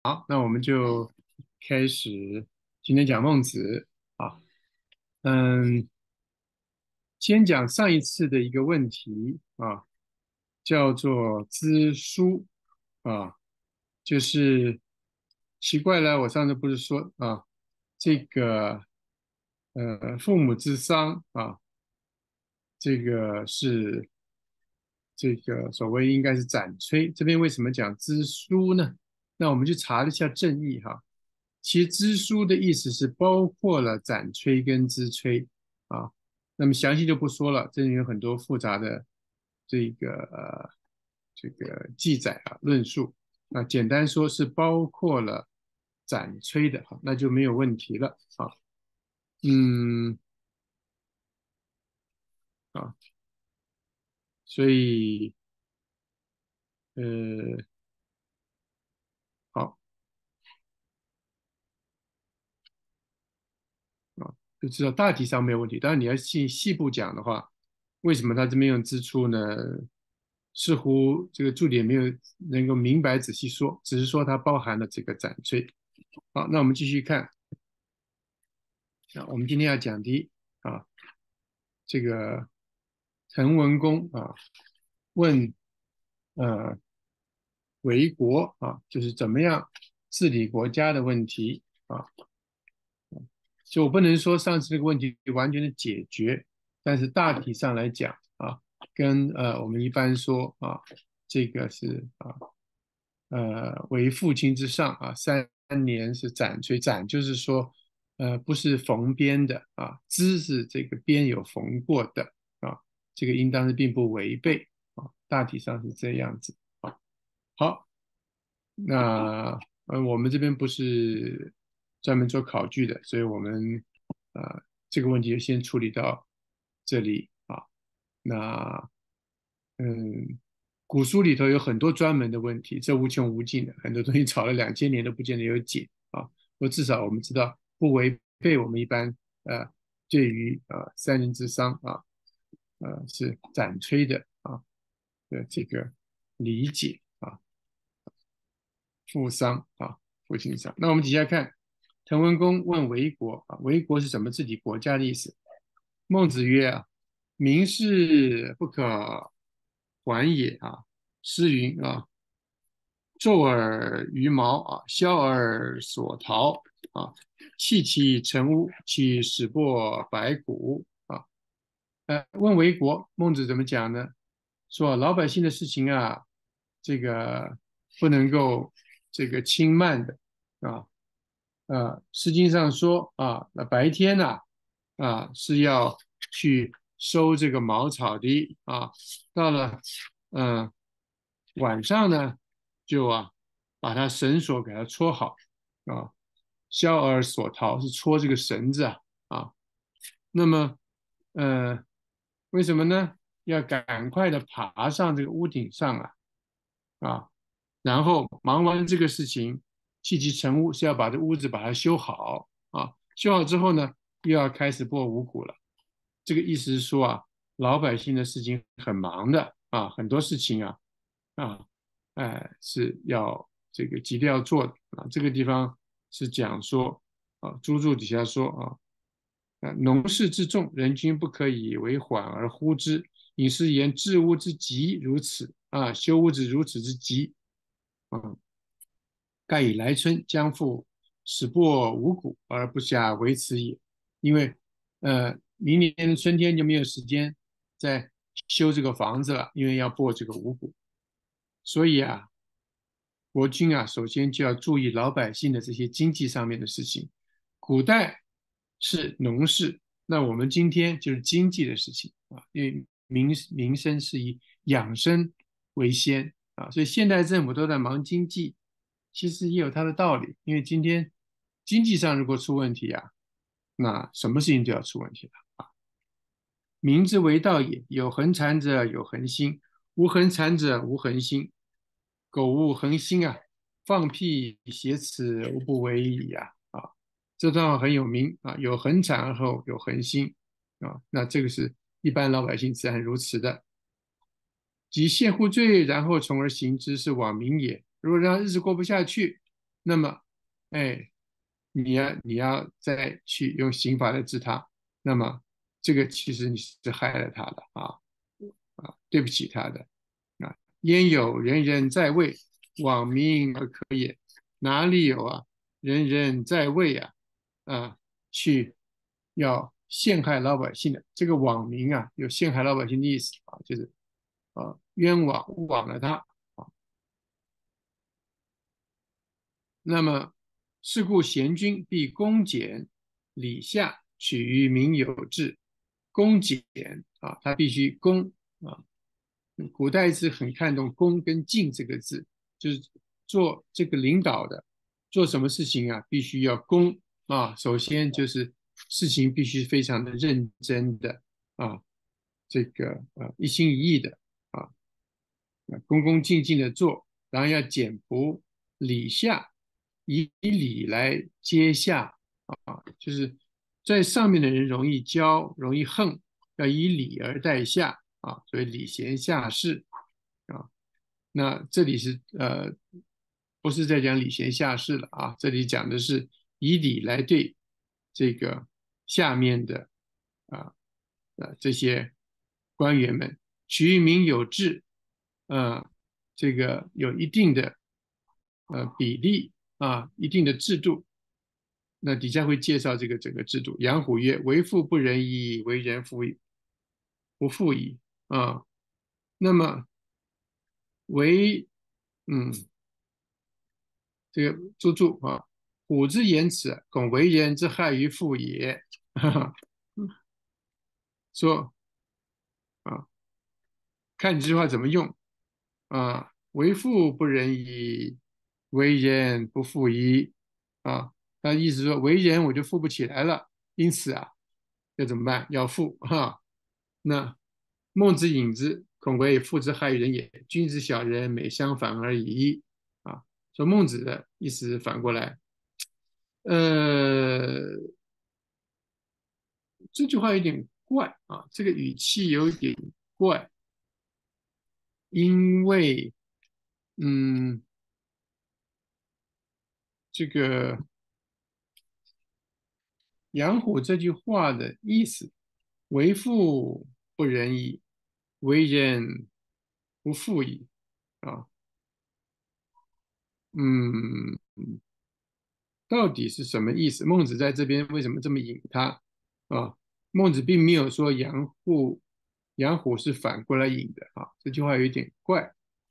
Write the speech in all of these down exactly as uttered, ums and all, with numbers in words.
好，那我们就开始今天讲孟子啊。嗯，先讲上一次的一个问题啊，叫做知书啊，就是奇怪了，我上次不是说啊，这个呃父母之丧啊，这个是这个所谓应该是斩崔，这边为什么讲知书呢？那我们去查了一下正义哈，其实知书的意思是包括了斩崔跟知崔啊，那么详细就不说了，这里有很多复杂的这个呃这个记载啊论述，那简单说是包括了斩崔的哈，那就没有问题了啊，嗯啊，所以呃好。啊，就知道大体上没有问题。当然你要细细部讲的话，为什么他这边用支出呢？似乎这个注解没有能够明白仔细说，只是说它包含了这个斩税。好，那我们继续看啊，我们今天要讲的啊，这个滕文公啊问呃为国啊，就是怎么样治理国家的问题啊。就我不能说上次这个问题完全的解决，但是大体上来讲啊，跟呃我们一般说啊，这个是啊呃为父亲之上啊，三年是斩所以斩就是说呃不是缝边的啊，织是这个边有缝过的啊，这个应当是并不违背啊，大体上是这样子啊。好，那呃，我们这边不是专门做考据的，所以我们呃这个问题就先处理到这里啊。那嗯，古书里头有很多专门的问题，这无穷无尽的，很多东西吵了两千年都不见得有解啊。或至少我们知道不违背我们一般呃对于呃三人之丧啊呃是斩崔的啊的这个理解啊。父丧啊，父亲丧。那我们底下看，滕文公问为国啊，为国是怎么治理国家的意思？孟子曰啊，民事不可缓也啊。诗云啊，昼而鱼毛啊，宵而索逃啊，弃其成屋，其始破百谷啊。呃，问为国，孟子怎么讲呢？说老百姓的事情啊，这个不能够这个轻慢的啊。呃，诗经上说啊，那白天呢啊是要去收这个茅草的啊，到了嗯、呃晚上呢就啊把它绳索给它戳好啊，削而索逃是戳这个绳子啊啊，那么呃为什么呢？要赶快的爬上这个屋顶上啊啊，然后忙完这个事情，弃其成屋是要把这屋子把它修好啊，修好之后呢，又要开始播五谷了。这个意思是说啊，老百姓的事情很忙的啊，很多事情啊啊，哎是要这个急着要做的啊。这个地方是讲说啊，朱注底下说啊。啊，农事之重，人君不可以为缓而忽之。隐是言治屋之急如此啊，修屋子如此之急。嗯，盖以来春将复始播五谷而不暇为此也。因为呃，明年的春天就没有时间再修这个房子了，因为要播这个五谷。所以啊，国君啊，首先就要注意老百姓的这些经济上面的事情。古代是农事，那我们今天就是经济的事情啊，因为民民生是以养生为先啊，所以现代政府都在忙经济，其实也有它的道理。因为今天经济上如果出问题啊，那什么事情都要出问题了。民之为道也，有恒产者有恒心，无恒产者无恒心。苟勿恒心啊，放屁挟持，无不为矣啊！啊，这段话很有名啊，有恒产而后有恒心啊，那这个是一般老百姓自然如此的。即陷乎罪，然后从而行之，是罔民也。如果让日子过不下去那么，哎，你要你要再去用刑罚来治他，那么这个其实你是害了他的啊啊，对不起他的啊。焉有人人在位，罔民而可也？哪里有啊？人人在位啊啊，去要陷害老百姓的这个罔民啊，有陷害老百姓的意思啊，就是啊冤枉误枉了他。那么，是故贤君必恭俭礼下，取于民有志。恭俭啊，他必须恭啊。古代是很看重恭跟敬这个字，就是做这个领导的，做什么事情啊，必须要恭啊。首先就是事情必须非常的认真的啊，这个啊一心一意的啊，恭恭敬敬的做，然后要简朴礼下，以礼来接下啊，就是在上面的人容易骄，容易横，要以礼而待下啊，所以礼贤下士啊。那这里是呃，不是在讲礼贤下士了啊，这里讲的是以礼来对这个下面的啊呃这些官员们，取于民有志，呃，这个有一定的呃比例啊，一定的制度。那底下会介绍这个整个制度。杨虎曰：为富不仁矣，为人富不富矣啊。那么为嗯这个注注啊，虎之言辞，恐为人之害于富也。哈哈，说啊，看你这句话怎么用啊？为富不仁矣，为人不富矣啊。他意思说，为人我就富不起来了，因此啊，要怎么办？要富哈。那孟子引之，恐为富之害于人也。君子小人，美相反而已啊。说孟子的意思反过来，呃，这句话有点怪啊，这个语气有点怪，因为嗯，这个杨虎这句话的意思，为富不仁矣，为人不富矣啊。嗯，到底是什么意思？孟子在这边为什么这么引他啊？孟子并没有说杨虎杨虎是反过来引的啊，这句话有点怪。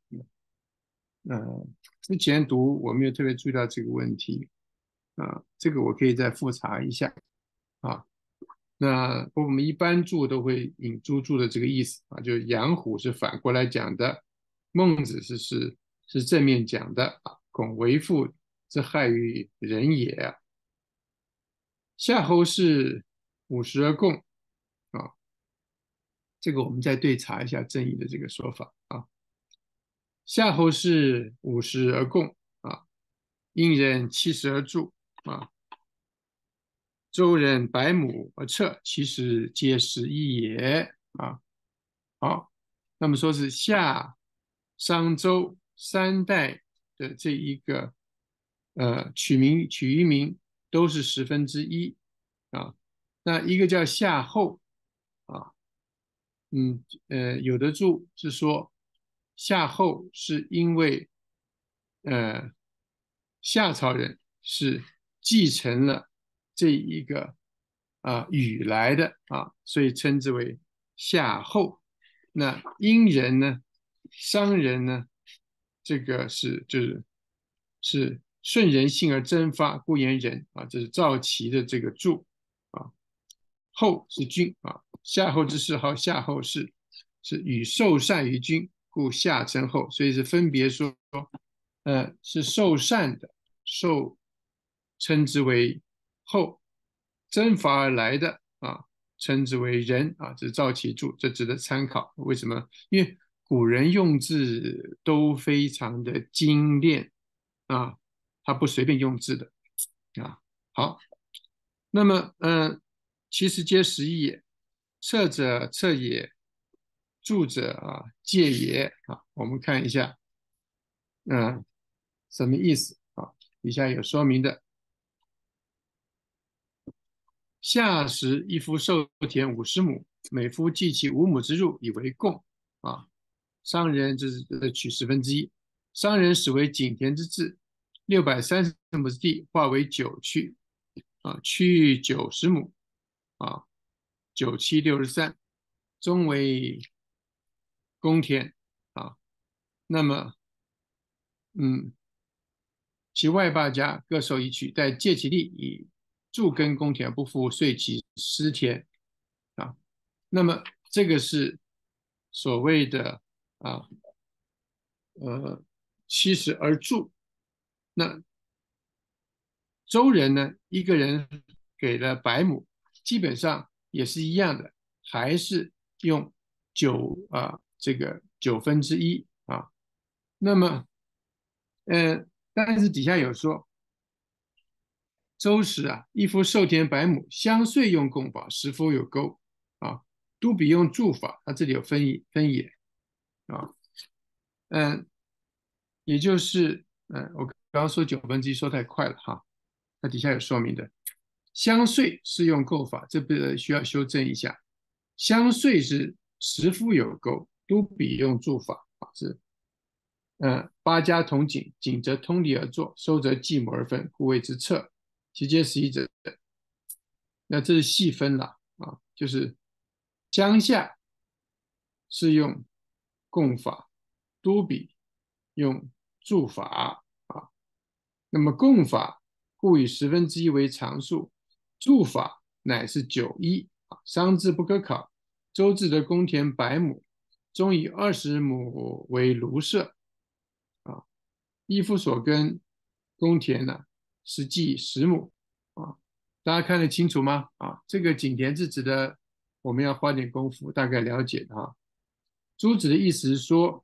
嗯，之前读我没有特别注意到这个问题啊，这个我可以再复查一下啊。那我们一般注都会引朱注的这个意思啊，就是杨虎是反过来讲的，孟子是是是正面讲的啊。恐为富之害于人也。夏侯氏五十而共啊，这个我们再对查一下正义的这个说法啊。夏侯氏五十而共啊，殷人七十而助啊，周人百亩而撤，其实皆十一也啊。好，那么说是夏、商、周三代的这一个呃取名取于名都是十分之一啊。那一个叫夏后啊，嗯呃，有的注是说夏后是因为呃夏朝人是继承了这一个啊禹来的啊，所以称之为夏后。那殷人呢，商人呢，这个是就是是顺人性而征发，故言人啊，这是赵齐的这个注啊。后是君啊，夏后之谥号夏后氏，是与受善于君，故夏称后，所以是分别说，呃，是受善的，受称之为后，征伐而来的啊，称之为人啊，这是赵齐注，这值得参考。为什么？因为古人用字都非常的精炼啊，他不随便用字的啊。好，那么，嗯、呃，其实皆实义也。测者测也，助者啊戒也啊。我们看一下，嗯、呃，什么意思啊？ 底下有说明的。夏时一夫受田五十亩，每夫计其五亩之入以为贡啊。商人这是呃取十分之一，商人始为井田之制，六百三十亩之地划为九区啊，区九十亩啊，九七六十三，中为公田啊。那么嗯，其外八家各受一区，但借其地以助耕公田，不付税其私田啊。那么这个是所谓的啊呃七十而助。那周人呢，一个人给了百亩，基本上也是一样的，还是用九啊这个九分之一啊。那么呃，但是底下有说。周时啊，一夫受田百亩，相税用贡法，十夫有钩啊，都比用助法，它这里有分也分也啊，嗯，也就是嗯，我刚刚说九分之一说太快了哈，它底下有说明的，相税是用购法，这个需要修正一下，相税是十夫有钩，都比用助法啊是。嗯，八家同井，井则通力而作，收则继母而分，故谓之侧。其皆十一者，那这是细分了啊，就是江夏是用共法，都比用助法啊。那么共法故以十分之一为常数，助法乃是九一啊。商之不可考，周至的公田百亩，中以二十亩为庐舍啊。依夫所耕公田呢，实际十亩啊。大家看得清楚吗？啊，这个井田是指的，我们要花点功夫大概了解的哈。朱子的意思是说，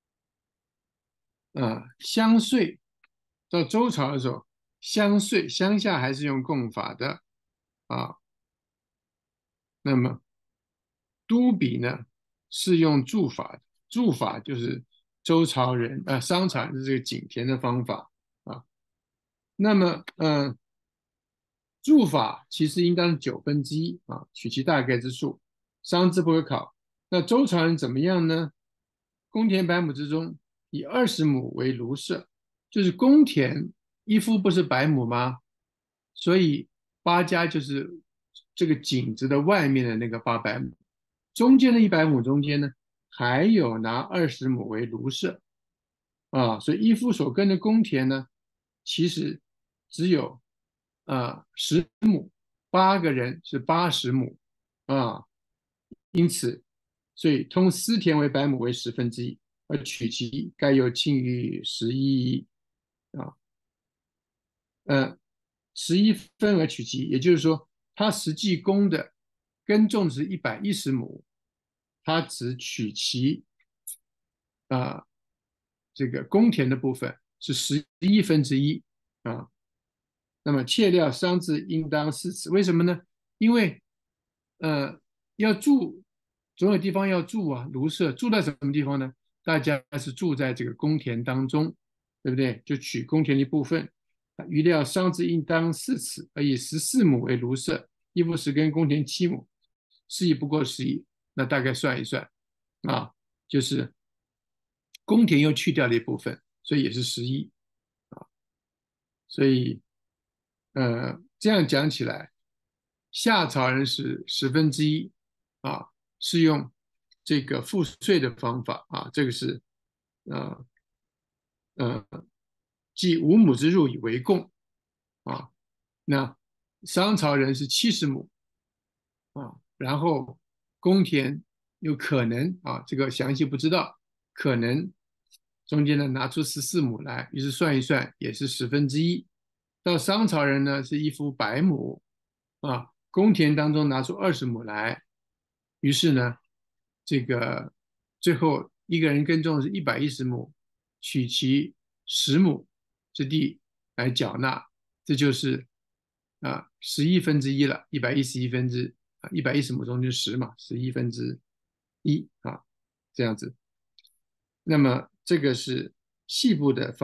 啊，乡税到周朝的时候，乡税乡下还是用贡法的啊。那么都比呢是用助法的，助法就是周朝人啊、呃、商朝人的这个井田的方法啊。那么嗯。呃助法其实应当是九分之一啊，取其大概之数，商之不可考。那周朝人怎么样呢？公田百亩之中，以二十亩为庐舍，就是公田一夫不是百亩吗？所以八家就是这个井子的外面的那个八百亩，中间的一百亩中间呢，还有拿二十亩为庐舍啊，所以一夫所耕的公田呢，其实只有啊十亩，八个人是八十亩啊，因此，所以通私田为百亩为十分之一，而取其该有庆于十一啊，呃，十一分而取其，也就是说，他实际供的耕种是一百一十亩，他只取其啊这个公田的部分是十一分之一啊。那么切料商之应当四尺，为什么呢？因为呃要住，总有地方要住啊，庐舍住在什么地方呢？大家是住在这个公田当中，对不对？就取公田的一部分，余料商之应当四尺，而以十四亩为庐舍，一夫十耕公田七亩，是以不过十一，那大概算一算啊，就是公田又去掉了一部分，所以也是十一啊，所以。呃，这样讲起来，夏朝人是十分之一啊，是用这个赋税的方法啊，这个是呃呃，计五亩之入以为贡啊。那商朝人是七十亩啊，然后公田有可能啊，这个详细不知道，可能中间呢拿出十四亩来，于是算一算也是十分之一。到商朝人呢是一夫百亩啊，公田当中拿出二十亩来，于是呢这个最后一个人耕种是一百一十亩，取其十亩之地来缴纳，这就是啊十一分之一了，一百一十一分之啊一百一十亩中就十嘛，十一分之一啊这样子。那么这个是细部的发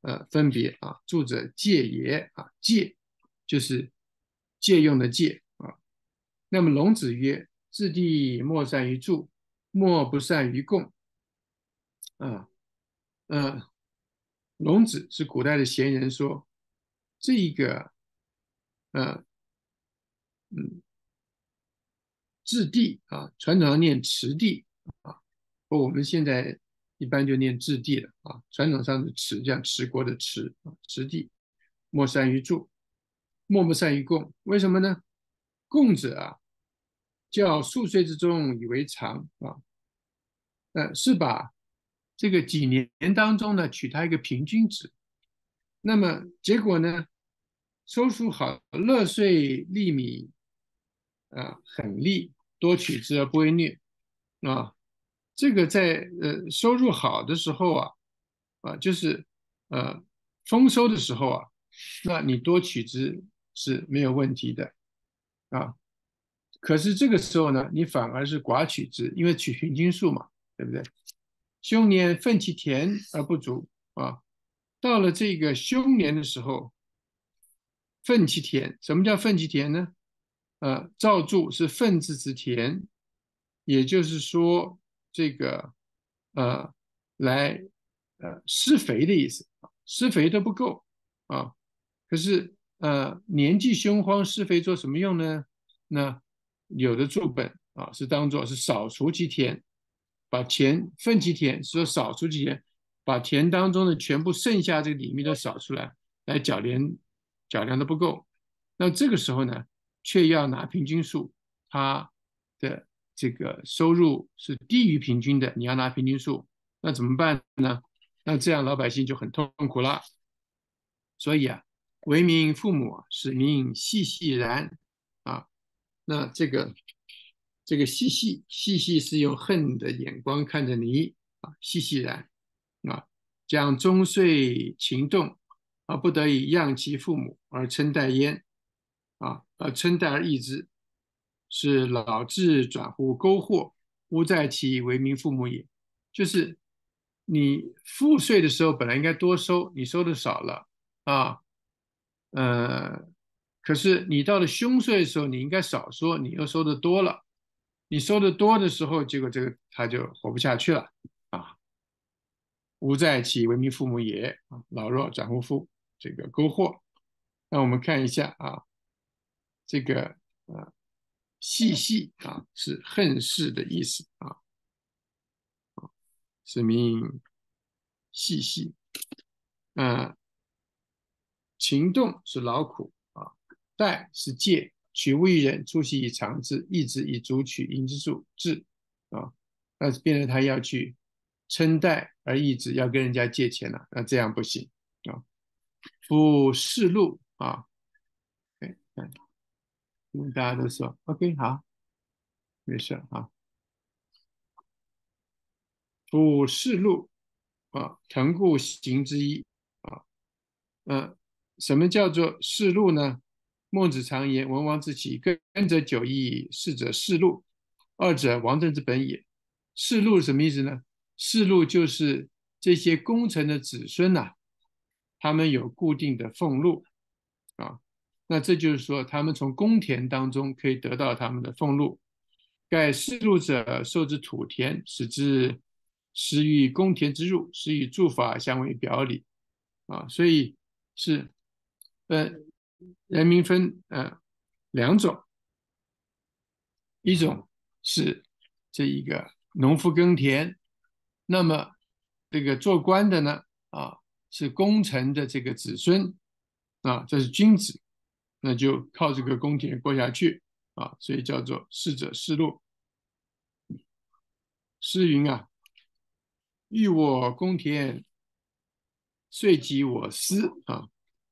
呃分别啊，住者戒也啊，戒就是借用的借啊。那么龙子曰：治地莫善于助，莫不善于共啊。呃，龙子是古代的贤人说，这一个呃嗯质地啊，传统上念持地啊，我们现在一般就念质地了啊。传统上的持，像持国的持啊，持地莫善于助，莫不善于共。为什么呢？共者啊，叫数岁之中以为常啊，呃，是把这个几年当中呢取它一个平均值。那么结果呢，收束好，乐岁利米啊，很利，多取之而不为虐啊。这个在呃收入好的时候啊，啊就是呃丰收的时候啊，那你多取之是没有问题的啊。可是这个时候呢，你反而是寡取之，因为取平均数嘛，对不对？凶年奋其田而不足啊，到了这个凶年的时候，奋其田，什么叫奋其田呢？呃，造注是奋字之田，也就是说，这个呃，来呃施肥的意思，施肥都不够啊。可是呃，年纪凶荒，施肥做什么用呢？那有的注本啊，是当做是扫除其田，把田奋其田，是说扫除其田，把田当中的全部剩下这个里面都扫出来，来缴连缴量的不够。那这个时候呢，却要拿平均数，它的这个收入是低于平均的，你要拿平均数，那怎么办呢？那这样老百姓就很痛苦了。所以啊，为民父母，使民细细然啊。那这个这个细细细细是用恨的眼光看着你啊，细细然啊，将终岁情动而不得已让其父母而称代焉啊，而称代而易之，是老智转乎沟壑，吾在其为民父母也。就是你赋税的时候本来应该多收，你收的少了啊，呃，可是你到了凶岁的时候，你应该少收，你又收的多了，你收的多的时候，结果这个他就活不下去了啊。吾在其为民父母也啊，老弱转乎父，这个沟壑。那我们看一下啊，这个呃细细啊是恨事的意思啊，是名细细。呃，情动是劳苦啊，待是借，取物于人，出其以长之，益之以足取，引之助治啊。那变成他要去称贷而易之，要跟人家借钱了，那这样不行啊。夫世禄啊，对，因为大家都说 OK 好，没事啊。夫世禄啊，腾故行之一啊。呃，什么叫做世禄呢？孟子常言：文王之起，耕者久矣，逝者世禄，二者王政之本也。世禄什么意思呢？世禄就是这些功臣的子孙呐、啊，他们有固定的俸禄啊。那这就是说，他们从公田当中可以得到他们的俸禄。盖世禄者，受之土田，使之食于公田之入，使与诸法相为表里啊。所以是呃，人民分呃两种，一种是这一个农夫耕田，那么这个做官的呢啊是功臣的这个子孙啊，这是君子，那就靠这个公田过下去啊，所以叫做适者适禄。诗云啊，欲我公田，遂及我私啊，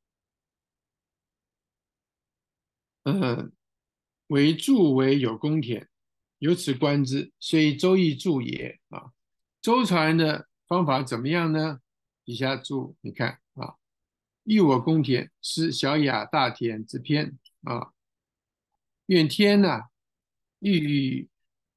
呃，为助为有公田，由此观之，虽周易助也啊。周朝人的方法怎么样呢？底下注，你看啊，欲我公田，是小雅大田之篇啊。愿天呢，欲与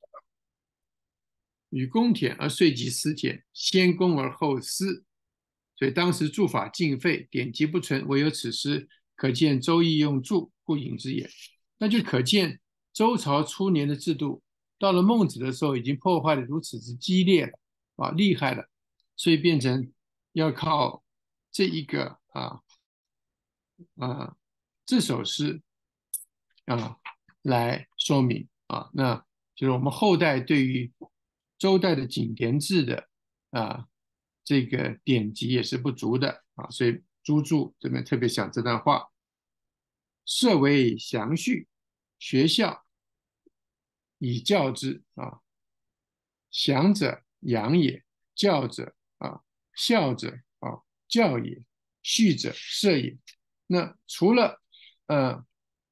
与公田而遂及私田，先公而后私所以当时注法尽废，典籍不存，唯有此诗，可见周易用注，故引之也。那就可见周朝初年的制度，到了孟子的时候，已经破坏的如此之激烈了啊，厉害了，所以变成要靠这一个啊啊这首诗啊来说明啊，那就是我们后代对于周代的井田制的啊这个典籍也是不足的啊，所以朱注这边特别讲这段话：设为详序，学校以教之啊，详者养也，教者啊孝者啊教也，序者射也。那除了呃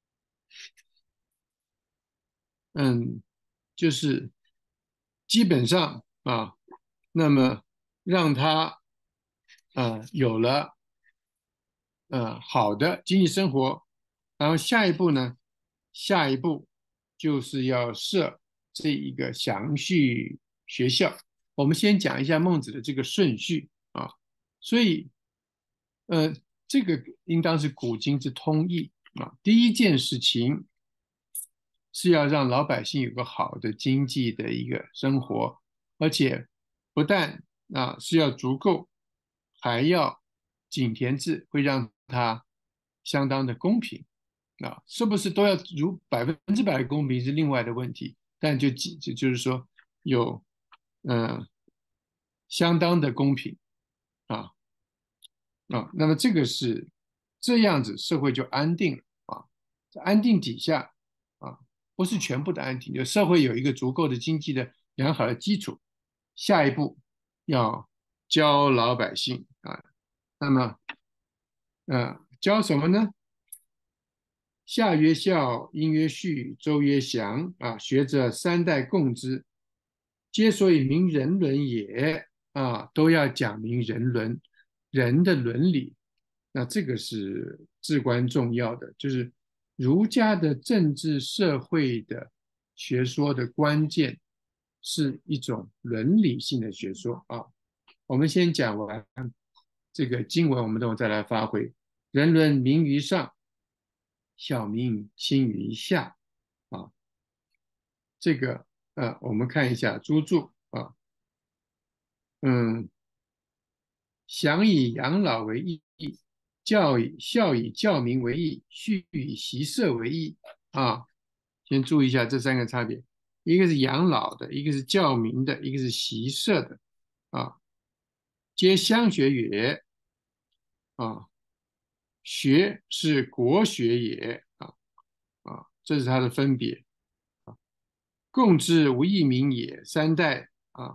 嗯，就是基本上啊，那么让他呃有了呃好的经济生活，然后下一步呢，下一步就是要设这一个详序学校。我们先讲一下孟子的这个顺序啊，所以呃这个应当是古今之通义啊。第一件事情是要让老百姓有个好的经济的一个生活，而且不但啊是要足够，还要井田制，会让它相当的公平啊，是不是都要如百分之百的公平是另外的问题，但就就就是说有嗯、呃相当的公平啊啊，那么这个是这样子，社会就安定了啊，在安定底下啊。不是全部的安定，就社会有一个足够的经济的良好的基础。下一步要教老百姓啊，那么呃教什么呢？夏曰孝，殷曰序，周曰祥啊，学者三代共之，皆所以明人伦也啊，都要讲明人伦，人的伦理。那这个是至关重要的，就是儒家的政治社会的学说的关键是一种伦理性的学说啊。我们先讲完这个经文，我们等会再来发挥。人伦明于上，小民轻于下啊。这个呃，我们看一下朱注啊，嗯，祥以养老为义，教以孝以教民为义，序以习社为义啊。先注意一下这三个差别，一个是养老的，一个是教民的，一个是习社的啊。皆乡学也啊，学是国学也啊啊，这是它的分别。共之无一民也，三代啊，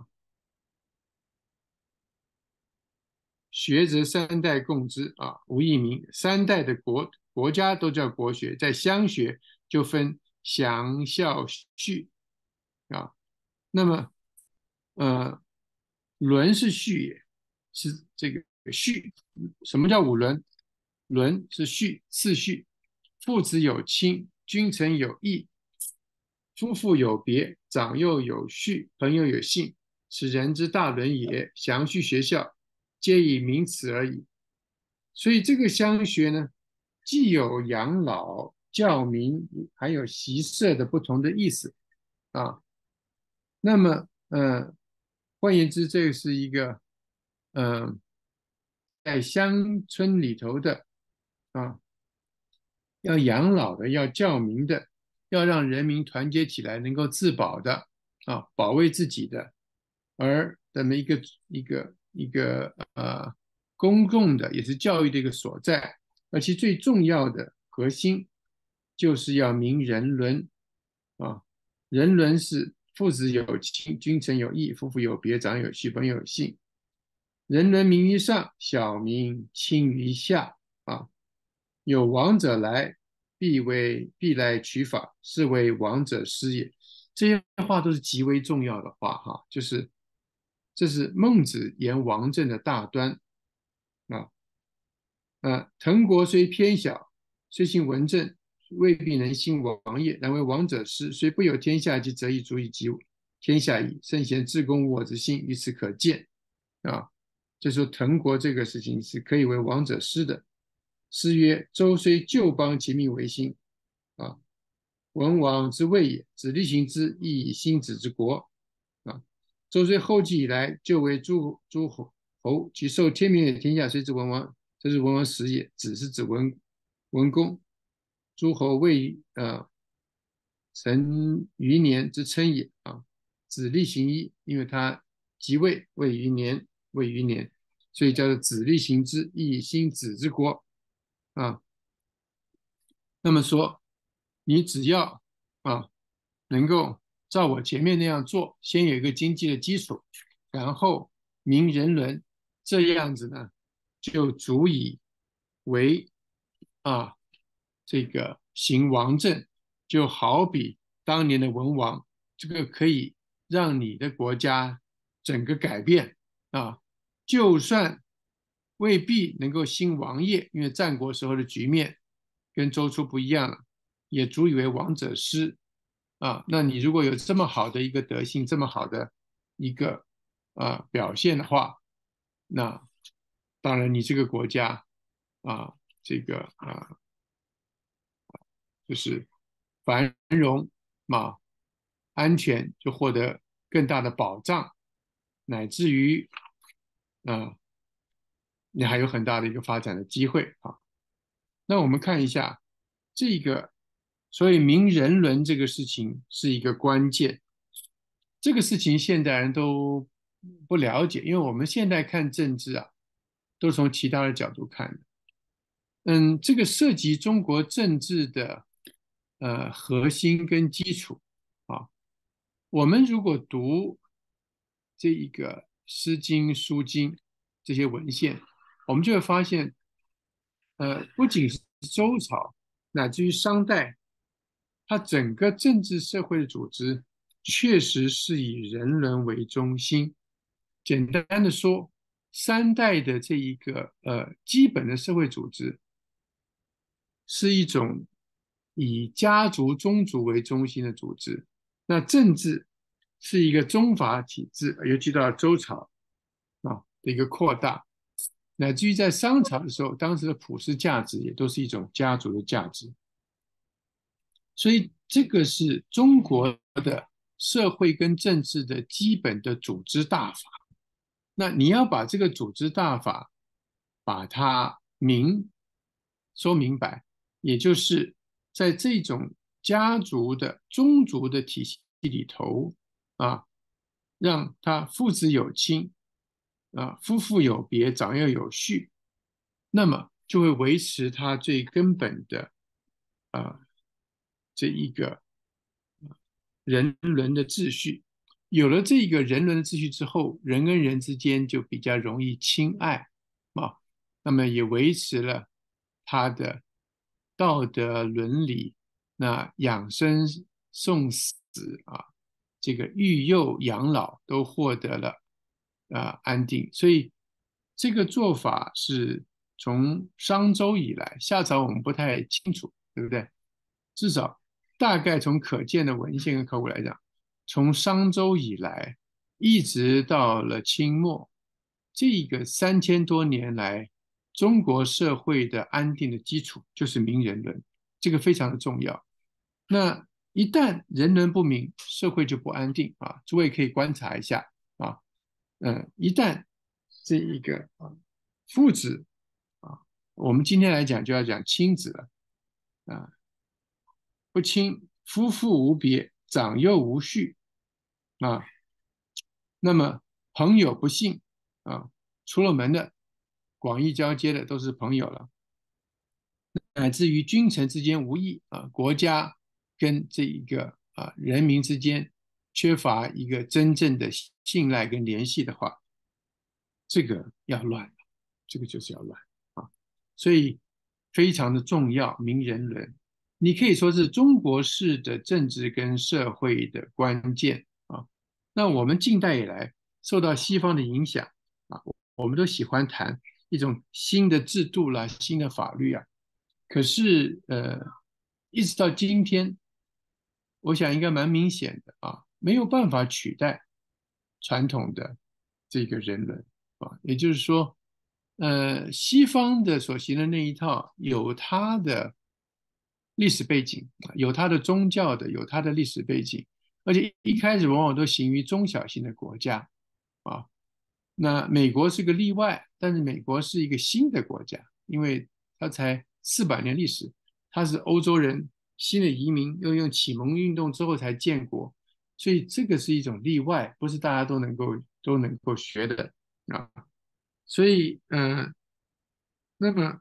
学则三代共之啊，无一民，三代的国国家都叫国学，在乡学就分详孝序啊。那么呃，伦是序也，是这个序。什么叫五伦？伦是序，次序。父子有亲，君臣有义，夫妇有别，长幼有序，朋友有信，是人之大伦也。详序学校，皆以名此而已。所以这个乡学呢，既有养老、教民，还有习社的不同的意思啊。那么，呃，换言之，这是一个，呃，在乡村里头的啊，要养老的，要教民的，要让人民团结起来，能够自保的啊，保卫自己的，而这么一个一个一个呃公共的，也是教育的一个所在，而其最重要的核心就是要明人伦啊，人伦是父子有亲，君臣有义，夫妇有别，长有序，朋友有信。人伦明于上，小民轻于下啊。有王者来，必为必来取法，是为王者师也。这些话都是极为重要的话哈，就是这是孟子言王政的大端啊。呃，滕国虽偏小，虽行文政，未必能兴王业。然为王者师，虽不有天下及则以足以及天下矣。圣贤自宫我之心，于此可见啊。 就说滕国这个事情是可以为王者师的。诗曰：周虽旧邦，其命维新。啊，文王之谓也，子立行之，亦以兴子之国。啊，周虽后继以来，就为诸诸侯，其受天命也，天下虽知文王，这是文王始也。子是指文文公，诸侯谓呃成余年之称也。啊，子立行一，因为他即位位余年，位余年，所以叫做子立行之，亦以兴子之国。啊，那么说，你只要啊能够照我前面那样做，先有一个经济的基础，然后明人伦，这样子呢，就足以为啊这个行王政，就好比当年的文王，这个可以让你的国家整个改变啊，就算未必能够兴王业，因为战国时候的局面跟周初不一样了，也足以为王者师啊。那你如果有这么好的一个德性，这么好的一个啊表现的话，那当然你这个国家啊，这个啊就是繁荣嘛，安全就获得更大的保障，乃至于啊，你还有很大的一个发展的机会啊。那我们看一下这个，所以明人伦这个事情是一个关键。这个事情现代人都不了解，因为我们现在看政治啊，都从其他的角度看的。嗯，这个涉及中国政治的呃核心跟基础啊。我们如果读这一个《诗经》《书经》这些文献，我们就会发现，呃，不仅是周朝，乃至于商代，它整个政治社会的组织确实是以人伦为中心。简单的说，三代的这一个呃基本的社会组织，是一种以家族宗族为中心的组织。那政治是一个宗法体制，尤其到周朝啊的一个扩大，乃至于在商朝的时候，当时的普世价值也都是一种家族的价值。所以这个是中国的社会跟政治的基本的组织大法。那你要把这个组织大法把它明说明白，也就是在这种家族的宗族的体系里头啊，让他父子有亲啊，夫妇有别，长幼有序，那么就会维持他最根本的啊这一个人伦的秩序。有了这个人伦的秩序之后，人跟人之间就比较容易亲爱啊，那么也维持了他的道德伦理，那养生送死啊，这个育幼养老都获得了啊安定。所以这个做法是从商周以来，夏朝我们不太清楚，对不对？至少大概从可见的文献跟考古来讲，从商周以来一直到了清末，这个三千多年来，中国社会的安定的基础就是明人伦，这个非常的重要。那一旦人伦不明，社会就不安定啊。诸位可以观察一下啊，嗯，一旦这一个啊父子啊，我们今天来讲就要讲亲子了啊，不亲，夫妇无别，长幼无序啊。那么朋友不信啊，出了门的广义交接的都是朋友了，乃至于君臣之间无义啊，国家跟这一个啊人民之间缺乏一个真正的信赖跟联系的话，这个要乱，这个就是要乱啊。所以非常的重要，明人伦，你可以说是中国式的政治跟社会的关键啊。那我们近代以来受到西方的影响啊，我们都喜欢谈一种新的制度啦、新的法律啊。可是呃，一直到今天，我想应该蛮明显的啊，没有办法取代传统的这个人伦。 啊，也就是说，呃，西方的所行的那一套有它的历史背景，有它的宗教的，有它的历史背景，而且一开始往往都行于中小型的国家啊。那美国是个例外，但是美国是一个新的国家，因为它才四百年历史，它是欧洲人新的移民，又用启蒙运动之后才建国，所以这个是一种例外，不是大家都能够都能够学的啊。所以，嗯、呃，那么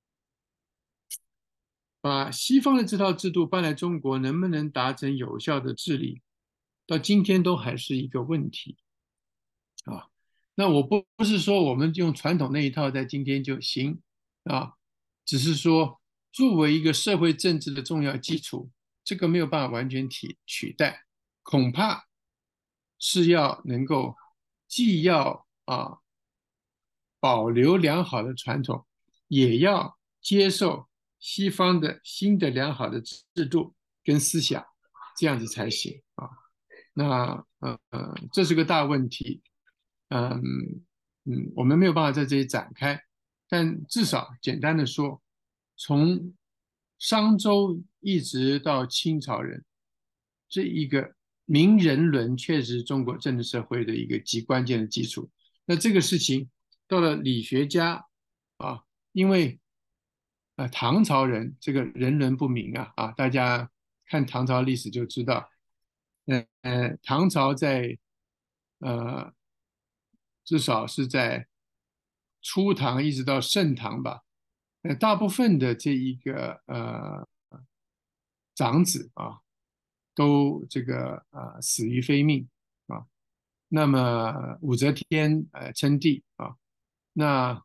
把西方的这套制度搬来中国，能不能达成有效的治理，到今天都还是一个问题啊。那我不不是说我们用传统那一套在今天就行啊，只是说作为一个社会政治的重要基础，这个没有办法完全替取代，恐怕是要能够既要啊保留良好的传统，也要接受西方的新的良好的制度跟思想，这样子才行啊。那呃呃，这是个大问题，嗯嗯，我们没有办法在这里展开，但至少简单的说，从商周一直到清朝人，这一个名人伦确实是中国政治社会的一个极关键的基础。那这个事情到了理学家啊，因为呃唐朝人这个人伦不明啊啊，大家看唐朝历史就知道，呃呃，唐朝在呃至少是在初唐一直到盛唐吧，呃，大部分的这一个呃长子啊，都这个呃死于非命啊。那么武则天呃称帝啊，那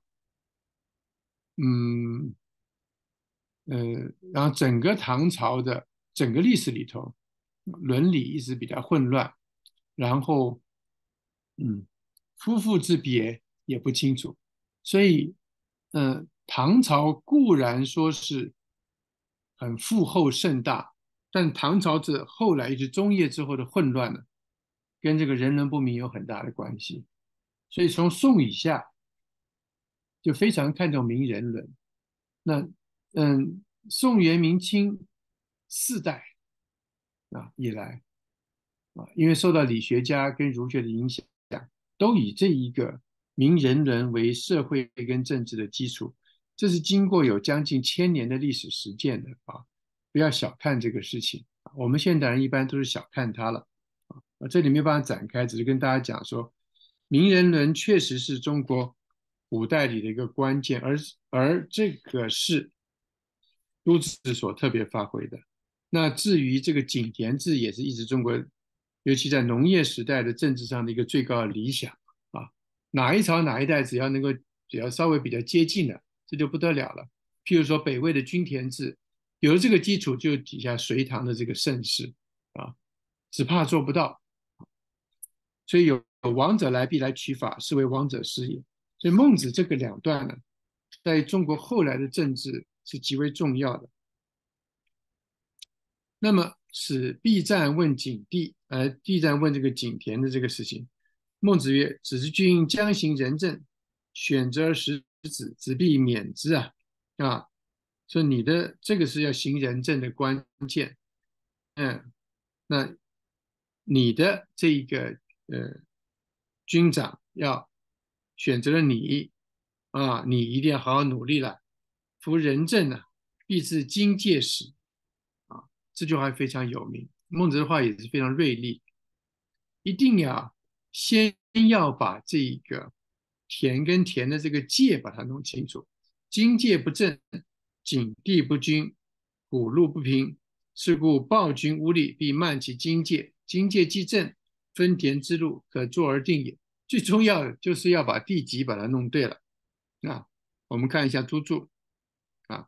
嗯呃，然后整个唐朝的整个历史里头，伦理一直比较混乱，然后嗯，夫妇之别也不清楚，所以呃，唐朝固然说是很富厚盛大，但唐朝这后来一直中叶之后的混乱呢，跟这个人伦不明有很大的关系。所以从宋以下就非常看重名人伦。那嗯，宋元明清四代啊以来啊，因为受到理学家跟儒学的影响，都以这一个名人伦为社会跟政治的基础，这是经过有将近千年的历史实践的啊，不要小看这个事情。我们现代人一般都是小看它了啊，这里没办法展开，只是跟大家讲说，名人伦确实是中国古代里的一个关键，而而这个是都子所特别发挥的。那至于这个井田制，也是一直中国，尤其在农业时代的政治上的一个最高的理想啊。哪一朝哪一代，只要能够只要稍微比较接近的，这就不得了了。譬如说北魏的均田制，有了这个基础，就底下隋唐的这个盛世啊，只怕做不到。所以有有王者来必来取法，是为王者师也。所以孟子这个两段呢，在中国后来的政治是极为重要的。那么使必战问景帝，呃，必战问这个景田的这个事情，孟子曰：子之君将行仁政，选择而食子，子必免之啊！啊，说你的这个是要行仁政的关键，嗯，那你的这一个呃军长要选择了你啊，你一定要好好努力了。夫仁政呢，必自荆戒始啊，这句话非常有名。孟子的话也是非常锐利，一定要先要把这一个田跟田的这个界把它弄清楚。荆界不正，井地不均，谷路不平，是故暴君无力，必慢其荆界。荆界既正，分田之路可坐而定也。最重要的就是要把地级把它弄对了啊。我们看一下朱注啊，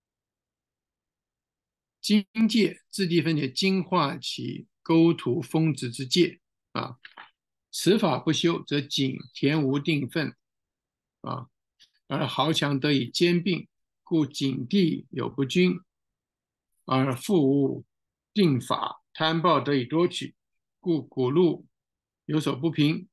荆界置地分田，荆化其沟土封殖之界啊。此法不修，则井田无定分啊，而豪强得以兼并，故井地有不均，而复无定法，贪暴得以多取，故谷路有所不平，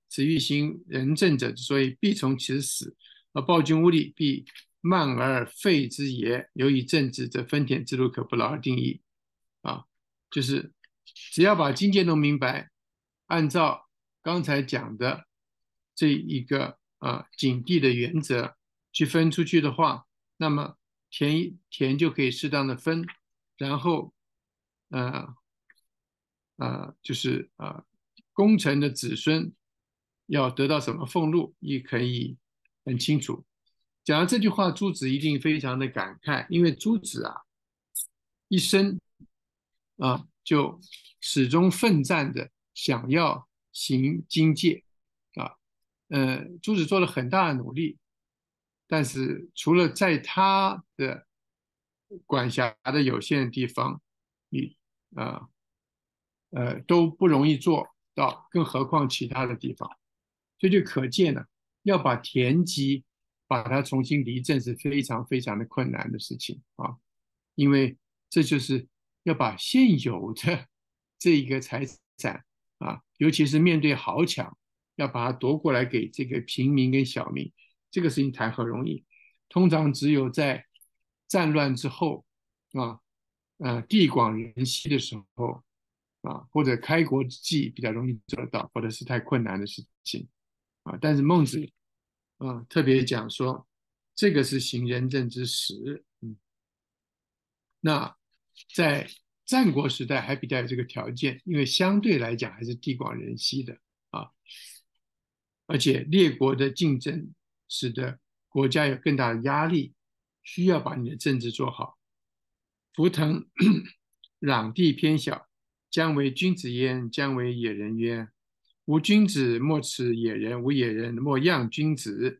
此欲行仁政者，所以必从其死。而暴君无礼，必慢而废之也。由于政治，则分田之路可不劳而定义。啊，就是只要把经界弄明白，按照刚才讲的这一个啊景地的原则去分出去的话，那么田田就可以适当的分，然后呃呃就是呃功臣的子孙要得到什么俸禄，也可以很清楚。讲到这句话，朱子一定非常的感慨，因为朱子啊一生啊就始终奋战的想要行经界啊，呃，朱子做了很大的努力，但是除了在他的管辖的有限的地方，你啊呃都不容易做到，更何况其他的地方。所以就可见呢，要把田基把它重新离正是非常非常的困难的事情啊，因为这就是要把现有的这一个财产啊，尤其是面对豪强，要把它夺过来给这个平民跟小民，这个事情谈何容易？通常只有在战乱之后啊，呃，地广人稀的时候啊，或者开国之际比较容易做得到，或者是太困难的事情。啊，但是孟子啊特别讲说，这个是行仁政之实。嗯，那在战国时代还比较有这个条件，因为相对来讲还是地广人稀的啊，而且列国的竞争使得国家有更大的压力，需要把你的政治做好。福腾壤地偏小，将为君子焉，将为野人焉。无君子，莫耻野人；无野人，莫让君子。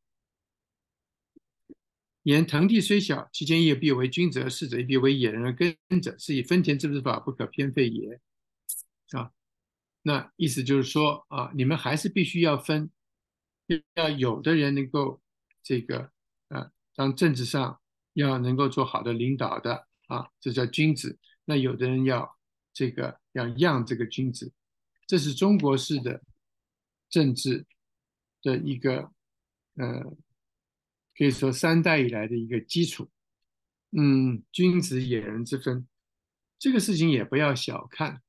言腾地虽小，其间业必为君子而事者，亦必为野人而耕者，是以分田之之法不可偏废也。啊，那意思就是说啊，你们还是必须要分，要有的人能够这个啊，当政治上要能够做好的领导的啊，这叫君子。那有的人要这个要让这个君子，这是中国式的政治的一个呃，可以说三代以来的一个基础。嗯，君子野人之分，这个事情也不要小看。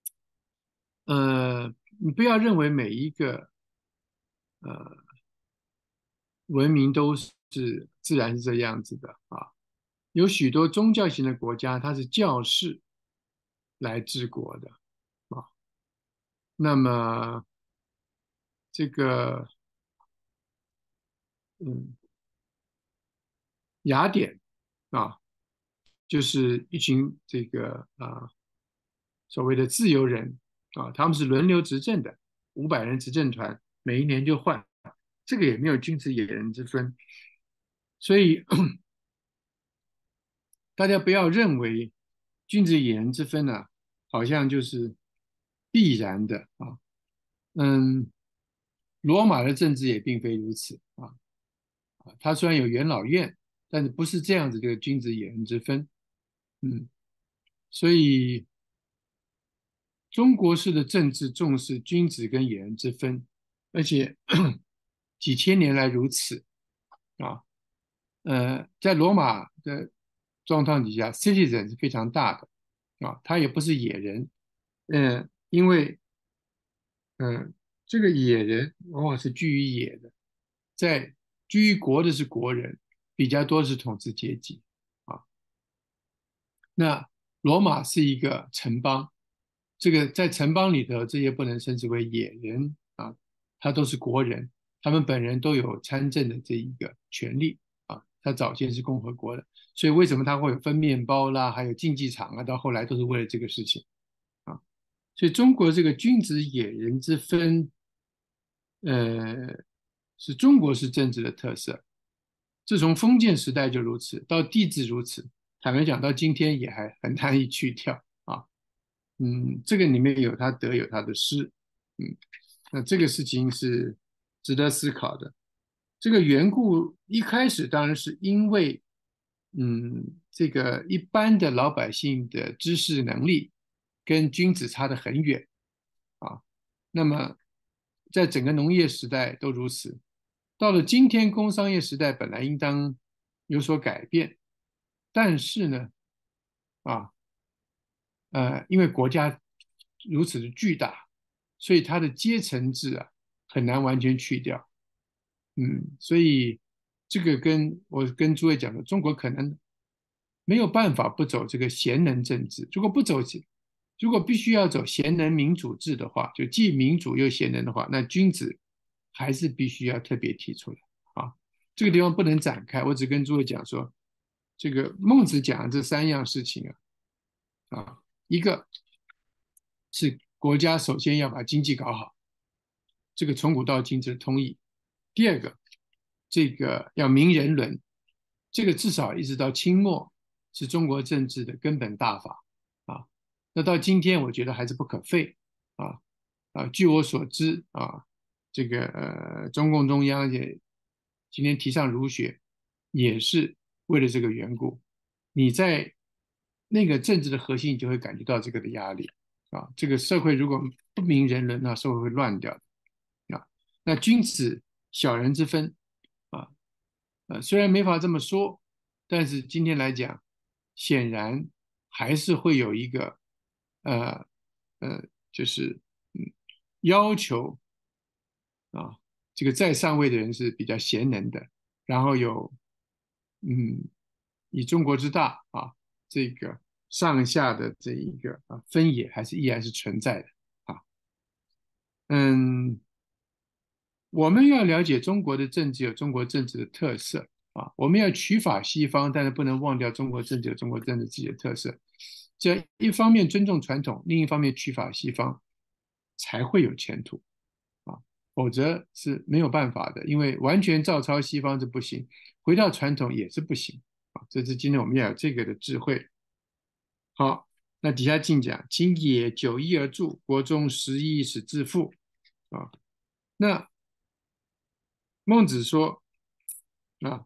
呃，你不要认为每一个呃文明都是自然是这样子的啊。有许多宗教型的国家，它是教士来治国的啊。那么这个嗯，雅典啊，就是一群这个啊所谓的自由人啊，他们是轮流执政的，五百人执政团，每一年就换，这个也没有君子野人之分。所以大家不要认为君子野人之分呢、啊，好像就是必然的啊。嗯，罗马的政治也并非如此啊。他虽然有元老院，但是不是这样子这个君子野人之分。嗯，所以中国式的政治重视君子跟野人之分，而且几千年来如此啊。呃，在罗马的状况底下，citizen 是非常大的啊，他也不是野人。嗯、呃，因为嗯、呃，这个野人往往是居于野的，在居于国的是国人，比较多是统治阶级啊。那罗马是一个城邦，这个在城邦里头，这些不能称之为野人啊，他都是国人，他们本人都有参政的这一个权利啊。他早先是共和国的，所以为什么他会有分面包啦，还有竞技场啊，到后来都是为了这个事情啊。所以中国这个君子野人之分，呃，是中国式政治的特色。自从封建时代就如此，到帝制如此，坦白讲，到今天也还很难以去掉啊。嗯，这个里面有他得有他的失。嗯，那这个事情是值得思考的。这个缘故一开始当然是因为，嗯，这个一般的老百姓的知识能力跟君子差得很远啊。那么在整个农业时代都如此。到了今天，工商业时代本来应当有所改变，但是呢，啊，呃，因为国家如此的巨大，所以它的阶层制啊很难完全去掉。嗯，所以这个跟我跟诸位讲的，中国可能没有办法不走这个贤能政治。如果不走，如果必须要走贤能民主制的话，就既民主又贤能的话，那君子还是必须要特别提出来啊。这个地方不能展开，我只跟诸位讲说，这个孟子讲的这三样事情啊，啊，一个是国家首先要把经济搞好，这个从古到今这是通义。第二个，这个要明人伦，这个至少一直到清末是中国政治的根本大法啊。那到今天，我觉得还是不可废啊啊！据我所知啊，这个呃，中共中央也今天提倡儒学，也是为了这个缘故。你在那个政治的核心，你就会感觉到这个的压力啊。这个社会如果不明人伦，那社会会乱掉的啊。那君子小人之分啊，呃，虽然没法这么说，但是今天来讲，显然还是会有一个呃呃，就是嗯要求啊，这个在上位的人是比较贤能的，然后有嗯，以中国之大啊，这个上下的这一个啊分野还是依然是存在的啊。嗯，我们要了解中国的政治有中国政治的特色啊，我们要取法西方，但是不能忘掉中国政治有中国政治自己的特色。这一方面尊重传统，另一方面取法西方，才会有前途啊，否则是没有办法的。因为完全照抄西方是不行，回到传统也是不行啊。这是今天我们要有这个的智慧。好，那底下进讲，今也九一而著，国中十一使自负啊。那孟子说啊，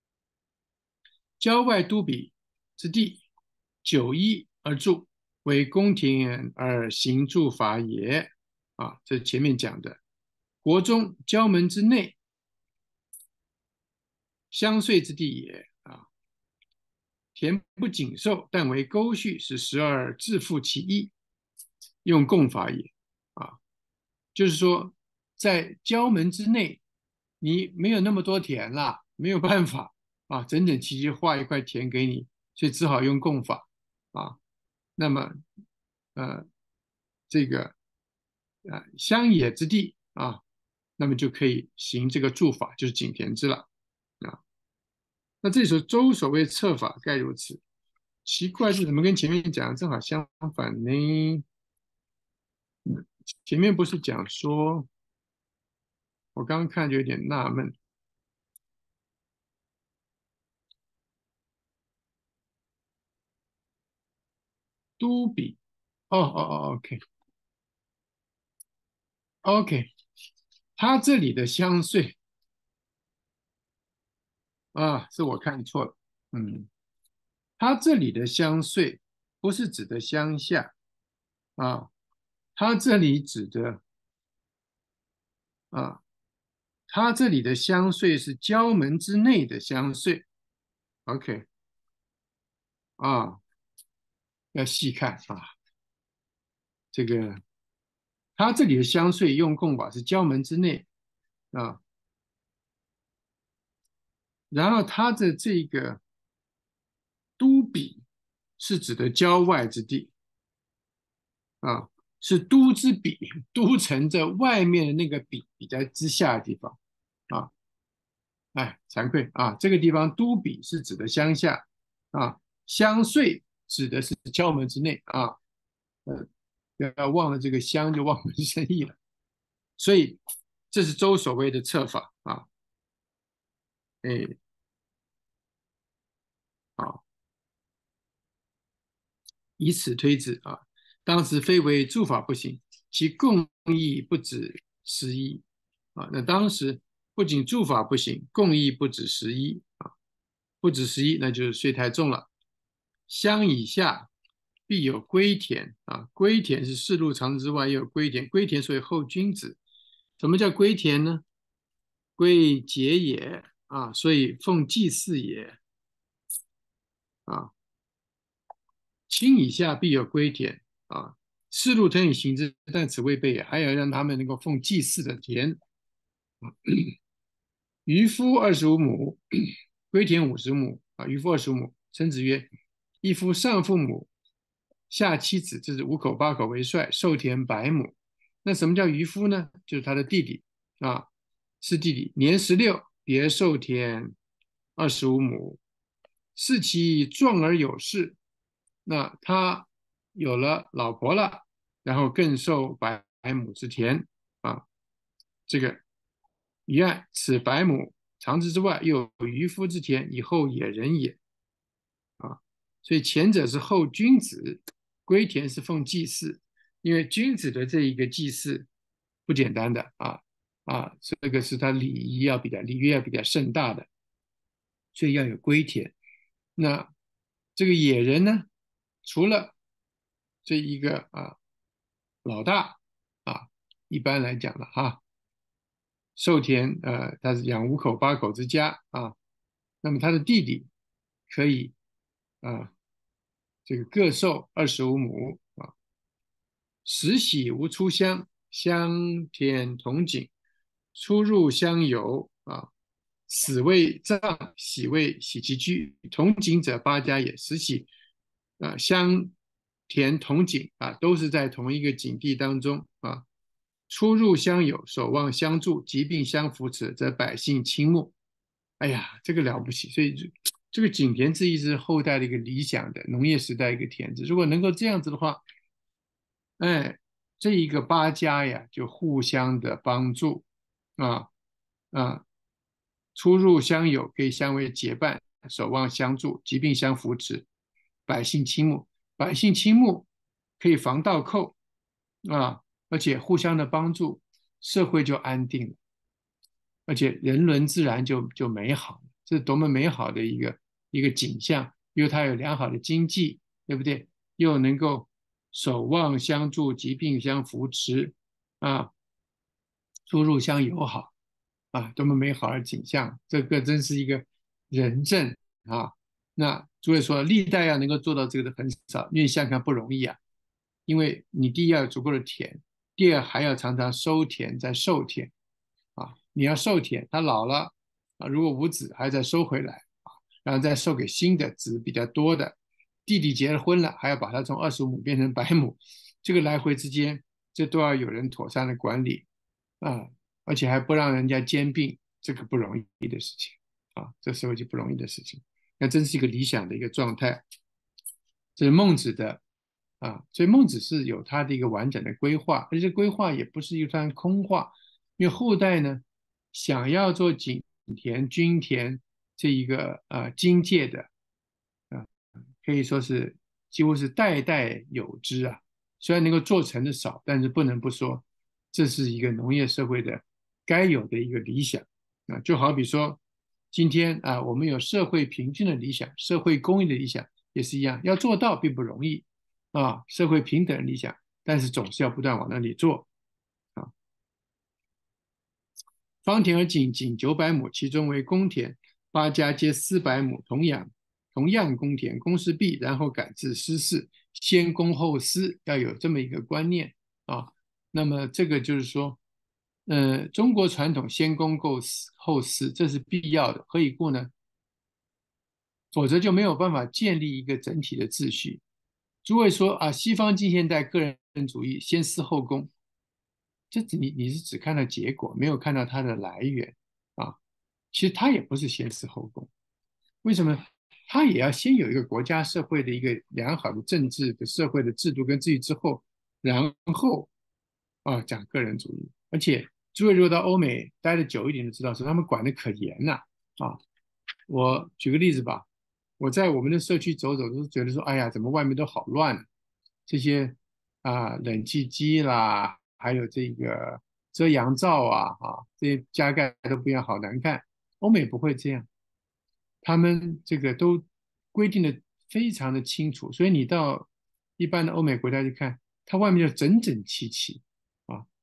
郊外都鄙之地，九一而著，为公田而行诸法也。啊，这前面讲的，国中郊门之内，相遂之地也。啊，田不景受，但为沟序，使时而自负其一，用共法也。啊，就是说，在郊门之内，你没有那么多田啦，没有办法啊，整整齐齐画一块田给你，所以只好用共法啊。那么，呃，这个呃乡野之地啊，那么就可以行这个助法，就是井田之了啊。那这时候周所谓策法盖如此，奇怪是怎么跟前面讲的正好相反呢？前面不是讲说，我刚刚看就有点纳闷，都比，哦哦哦，OK OK，他这里的相税啊，是我看错了，嗯，他这里的相税不是指的乡下啊，他这里指的啊，他这里的相税是郊门之内的相税，OK 啊，要细看啊，这个他这里的相税用共法是郊门之内啊，然后他的这个都比是指的郊外之地啊，是都之比，都城在外面的那个比比在之下的地方啊。哎，惭愧啊，这个地方都比是指的乡下啊，乡税指的是郊门之内啊。呃，不要忘了这个乡就望门生义了。所以这是周所谓的策法啊。哎，好，以此推之啊，当时非为诸法不行，其共义不止十一啊。那当时不仅诸法不行，共义不止十一啊，不止十一，那就是税太重了。乡以下必有归田啊，归田是四路长之外，又有归田，归田所以后君子， 什么叫归田呢？归节也啊，所以奉祭祀也啊。亲以下必有归田啊。士禄曾以行之，但此未备也。还要让他们能够奉祭祀的田。渔夫二十五亩，归田五十亩啊。渔夫二十五亩，臣子曰：一夫上父母，下妻子，这是五口八口为帅，授田百亩。那什么叫渔夫呢？就是他的弟弟啊，是弟弟，年十六，别授田二十五亩。是其壮而有事，那他有了老婆了，然后更受百亩之田啊。这个一案，此百亩长之之外，又有渔夫之田，以后也人也啊。所以前者是后君子，归田是奉祭祀，因为君子的这一个祭祀不简单的啊啊，这个是他礼仪要比较礼乐要比较盛大的，所以要有归田。那这个野人呢，除了这一个啊老大啊，一般来讲了哈，寿田呃他是养五口八口之家啊，那么他的弟弟可以啊这个各授二十五亩啊。时喜无出乡，乡田同景，出入乡游啊。死为葬，喜为喜其居。同景者八家也。时喜啊，乡田同景啊，都是在同一个景地当中啊。出入乡友，守望相助，疾病相扶持，则百姓倾慕。哎呀，这个了不起！所以这个井田之意是后代的一个理想的农业时代一个田字。如果能够这样子的话，哎，这一个八家呀，就互相的帮助啊啊，出入相友，可以相为结伴，守望相助，疾病相扶持，百姓倾慕。百姓倾慕可以防盗寇啊，而且互相的帮助，社会就安定了，而且人伦自然就就美好了。这是多么美好的一个一个景象！因为它有良好的经济，对不对？又能够守望相助，疾病相扶持啊，出入相友好啊，多么美好的景象！这个真是一个仁政啊。那诸位说，历代要能够做到这个的很少，因为想想不容易啊。因为你第一要有足够的田，第二还要常常收田再授田啊。你要授田，他老了啊，如果无子，还要再收回来啊，然后再授给新的子比较多的。弟弟结了婚了，还要把他从二十五亩变成百亩，这个来回之间，这都要有人妥善的管理啊，而且还不让人家兼并，这个不容易的事情啊，这社会就不容易的事情。那真是一个理想的一个状态。这是孟子的啊，所以孟子是有他的一个完整的规划，而且规划也不是一番空话，因为后代呢想要做井田、均田这一个呃经界的啊，可以说是几乎是代代有之啊。虽然能够做成的少，但是不能不说，这是一个农业社会的该有的一个理想啊。就好比说，今天啊，我们有社会平均的理想，社会公益的理想也是一样，要做到并不容易啊。社会平等的理想，但是总是要不断往那里做啊。方田而井，井九百亩，其中为公田，八家皆四百亩，同样同样公田，公事毕，然后改制私事，先公后私，要有这么一个观念啊。那么这个就是说，呃，中国传统先公后私，后私，这是必要的。何以故呢？否则就没有办法建立一个整体的秩序。诸位说啊，西方近现代个人主义先私后公，这你你是只看到结果，没有看到它的来源啊。其实它也不是先私后公，为什么？它也要先有一个国家社会的一个良好的政治的社会的制度跟秩序之后，然后啊讲个人主义。而且诸位如果到欧美待的久一点，就知道说他们管的可严了啊。我举个例子吧，我在我们的社区走走，都是觉得说，哎呀，怎么外面都好乱啊，这些啊冷气机啦，还有这个遮阳罩啊，啊这些加盖都不一样，好难看。欧美不会这样，他们这个都规定的非常的清楚，所以你到一般的欧美国家去看，它外面就整整齐齐啊。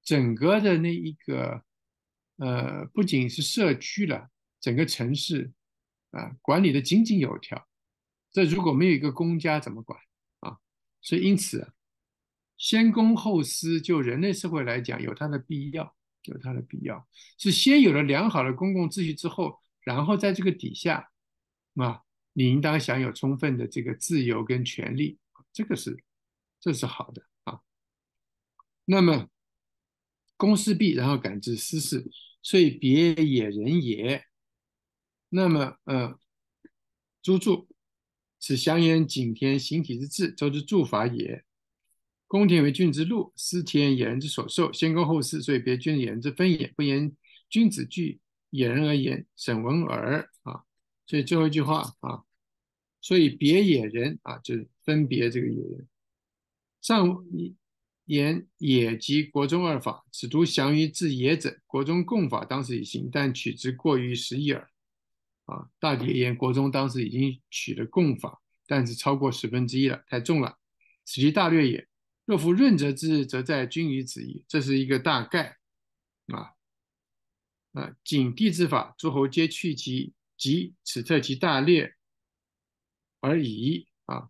整个的那一个呃，不仅是社区了，整个城市啊管理的井井有条。这如果没有一个公家怎么管啊？所以因此啊，先公后私，就人类社会来讲，有它的必要，有它的必要。是先有了良好的公共秩序之后，然后在这个底下啊，你应当享有充分的这个自由跟权利，这个是这是好的啊。那么公事必，然后感知私事，所以别也人也。那么呃，诸住此详言井田形体之治，周之助法也。公田为君之路，私田野人之所受。先公后私，所以别君野人之分也。不言君子据野人而言，审闻耳啊。所以最后一句话啊，所以别野人啊，就是分别这个野人。上言也即国中二法，此独详于治野者。国中共法当时已行，但取之过于时矣耳。啊，大体而言，国中当时已经取了共法，但是超过十分之一了，太重了。此其大略也。若夫润泽之日，则在君与子矣。这是一个大概啊啊，景帝之法，诸侯皆去其极，此特其大略而已啊。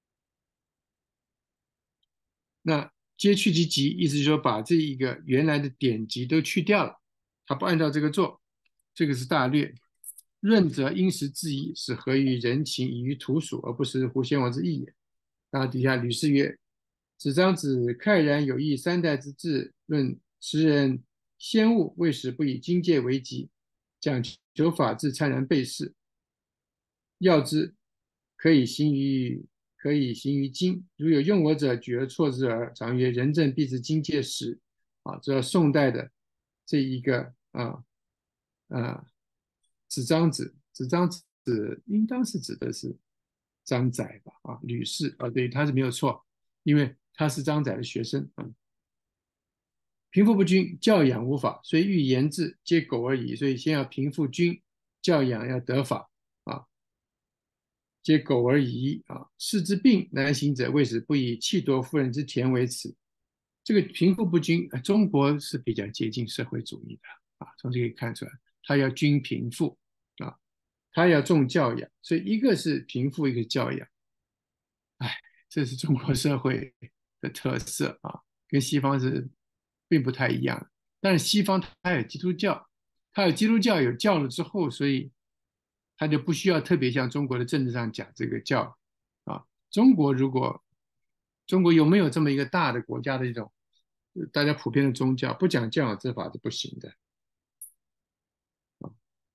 那皆去其极，意思就是说把这一个原来的典籍都去掉了，他不按照这个做，这个是大略。润则因时制宜，是合于人情，以于土属，而不是乎先王之意也。然后底下吕氏曰：子张子慨然有益三代之治，论时人先物，为使不以经界为己，讲求法治，灿然备世。要之，可以行于可以行于今。如有用我者，举而错之耳。常曰：人政必之经界始。啊，这是宋代的这一个啊啊子张子，子张子应当是指的是张载吧？啊，吕氏啊，对，他是没有错，因为他是张载的学生啊。贫富不均，教养无法，所以欲言治，皆苟而已。所以先要贫富均，教养要得法啊，皆苟而已啊。士之病难行者，为使不以弃夺妇人之田为耻。这个贫富不均，中国是比较接近社会主义的啊，从这个可以看出来，他要均贫富啊，他要重教养，所以一个是贫富，一个教养。哎，这是中国社会的特色啊，跟西方是并不太一样。但是西方它有基督教，它有基督教有教了之后，所以它就不需要特别像中国的政治上讲这个教啊。中国如果中国有没有这么一个大的国家的一种大家普遍的宗教，不讲教养之法是不行的啊。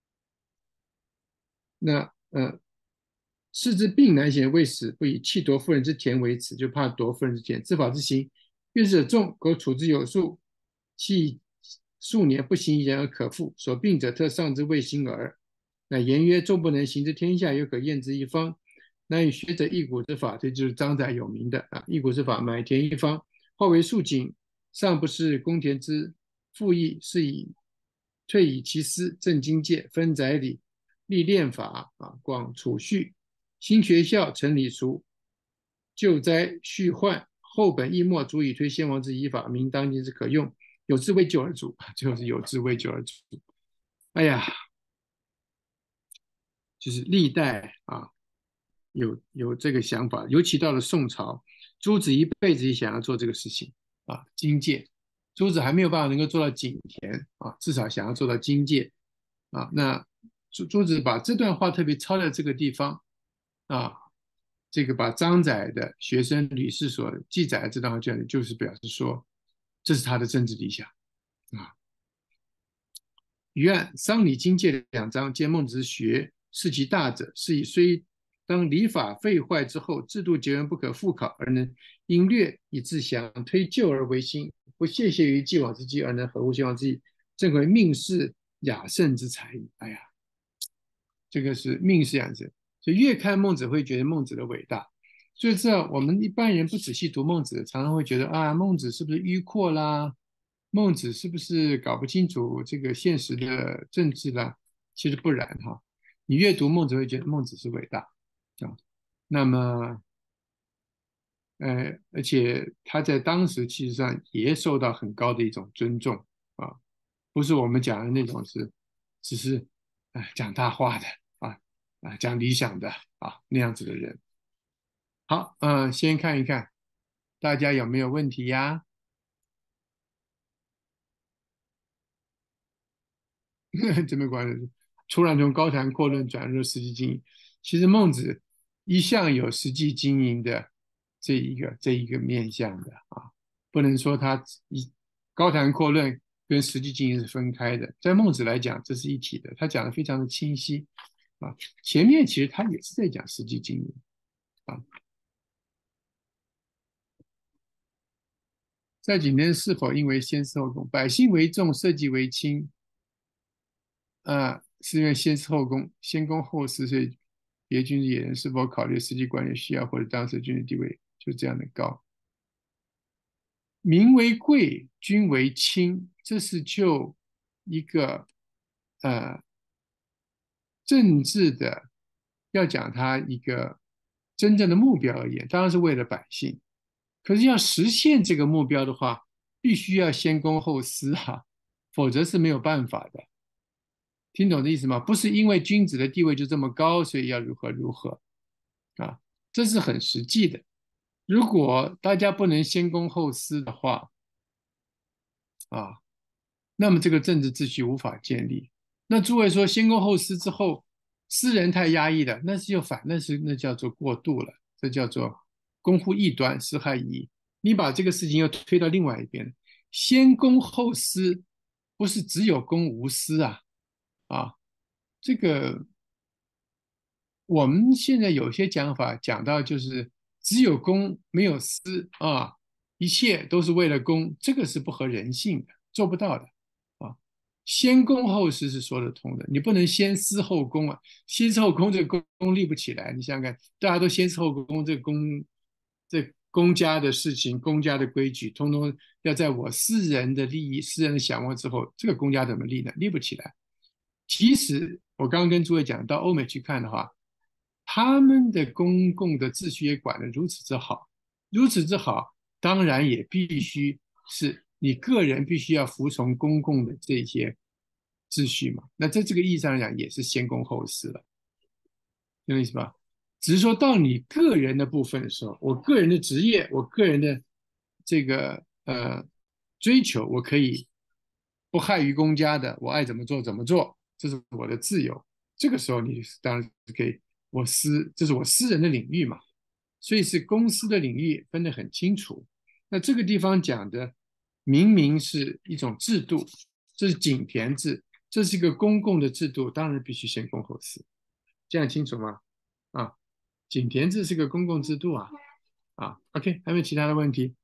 那呃，士之病难行，为使不以弃夺妇人之田为耻，就怕夺妇人之田。知法之行，越是重，苟处之有数，其数年不行人而可复。所病者特上之未行耳。乃言曰：众不能行之天下，犹可验之一方。乃与学者一谷之法，这就是张载有名的啊，一谷之法，买田一方，后为庶井，尚不是公田之复议，是以退以其私，正经界，分宰理，立练法啊，广储蓄，新学校成礼俗，救灾续患，后本易末，足以推先王之仪法，明当今之可用。有志为救而主，最后是有志为救而主。哎呀，就是历代啊，有有这个想法，尤其到了宋朝，朱子一辈子也想要做这个事情啊，经界。朱子还没有办法能够做到井田啊，至少想要做到经界啊。那朱朱子把这段话特别抄在这个地方啊，这个把张载的学生吕氏所记载的这段话卷里，就是表示说，这是他的政治理想啊。余案丧礼经界两章，皆孟子学，是其大者，是以虽当礼法废坏之后，制度截然不可复考，而能因略以自详，推旧而为新，不懈懈于既往之计，而能合乎先王之意，正为命世雅圣之才矣。哎呀，这个是命世雅圣，所以越看孟子会觉得孟子的伟大。所以这我们一般人不仔细读孟子，常常会觉得啊，孟子是不是迂阔啦？孟子是不是搞不清楚这个现实的政治啦？其实不然哈，你越读孟子会觉得孟子是伟大啊。那么呃，而且他在当时其实上也受到很高的一种尊重啊，不是我们讲的那种是只是啊讲大话的啊啊讲理想的啊那样子的人。好，嗯、呃先看一看大家有没有问题呀？这没关系，突然从高谈阔论转入实际经营，其实孟子一向有实际经营的这一个这一个面向的啊，不能说他一高谈阔论跟实际经营是分开的，在孟子来讲，这是一体的，他讲的非常的清晰啊。前面其实他也是在讲实际经营啊，在今天是否因为先思后动，百姓为重，社稷为轻，啊，是因为先思后恭，先恭后思，所以别君野人是否考虑实际管理需要或者当时军事地位就这样的高？民为贵，君为轻，这是就一个呃政治的，要讲它一个真正的目标而言，当然是为了百姓。可是要实现这个目标的话，必须要先公后私哈、否则是没有办法的。听懂这意思吗？不是因为君子的地位就这么高，所以要如何如何啊，这是很实际的。如果大家不能先公后私的话啊，那么这个政治秩序无法建立。那诸位说先公后私之后，私人太压抑了，那是就反，那是那叫做过度了，这叫做公乎异端，私害已矣。你把这个事情又推到另外一边，先公后私，不是只有公无私啊啊，这个我们现在有些讲法讲到就是只有公没有私啊，一切都是为了公，这个是不合人性的，做不到的啊。先公后私是说得通的，你不能先私后公啊，先私后公这个公立不起来。你想想看，大家都先私后公，这个公这公家的事情、公家的规矩，通通要在我私人的利益、私人的想望之后，这个公家怎么立呢？立不起来。其实我刚刚跟诸位讲，到欧美去看的话，他们的公共的秩序也管得如此之好，如此之好，当然也必须是你个人必须要服从公共的这些秩序嘛。那在这个意义上来讲，也是先公后私了，懂我意思吧？只是说到你个人的部分的时候，我个人的职业，我个人的这个呃追求，我可以不害于公家的，我爱怎么做怎么做，这是我的自由。这个时候你当然是可以，我私，这是我私人的领域嘛，所以是公司的领域分得很清楚。那这个地方讲的明明是一种制度，这是井田制，这是一个公共的制度，当然必须先公后私，这样清楚吗？啊，井田制是个公共制度啊，啊，OK，还有没有其他的问题？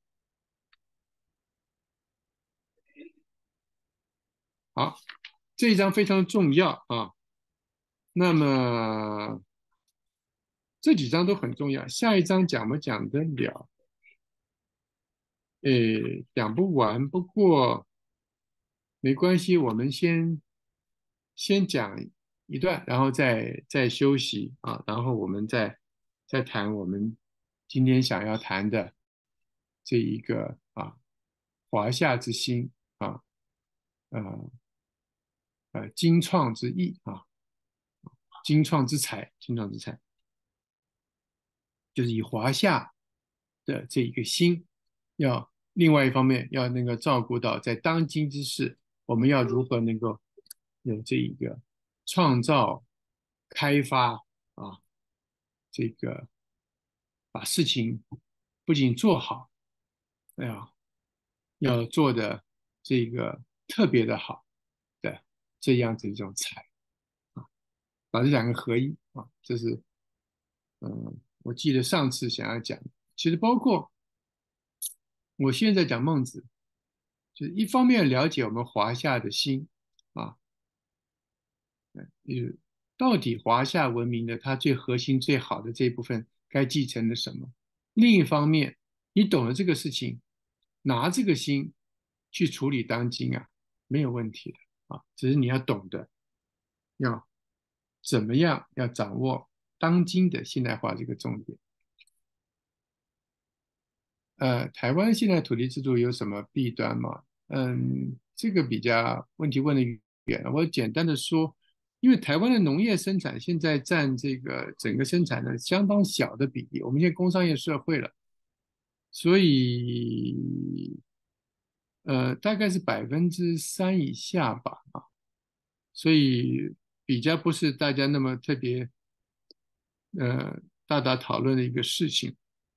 好，这一章非常重要啊，那么这几章都很重要，下一章讲不讲得了？诶，讲不完，不过没关系，我们先先讲一段，然后再再休息啊，然后我们再再谈我们今天想要谈的这一个啊华夏之心啊，呃呃精创之意啊，精创之才，精创之才，就是以华夏的这一个心，要另外一方面要那个照顾到在当今之世，我们要如何能够有这一个创造、开发啊，这个把事情不仅做好，哎呀，要做的这个特别的好的这样子一种才啊，把这两个合一啊，这是嗯，我记得上次想要讲，其实包括我现在讲孟子，就是一方面了解我们华夏的心啊，就是到底华夏文明的它最核心、最好的这一部分该继承的什么？另一方面，你懂了这个事情，拿这个心去处理当今啊，没有问题的啊，只是你要懂得要怎么样要掌握当今的现代化这个重点。 呃，台湾现在土地制度有什么弊端吗？嗯，这个比较问题问的远了。我简单的说，因为台湾的农业生产现在占这个整个生产的相当小的比例，我们现在工商业社会了，所以呃，大概是百分之三以下吧，啊，所以比较不是大家那么特别呃大大讨论的一个事情。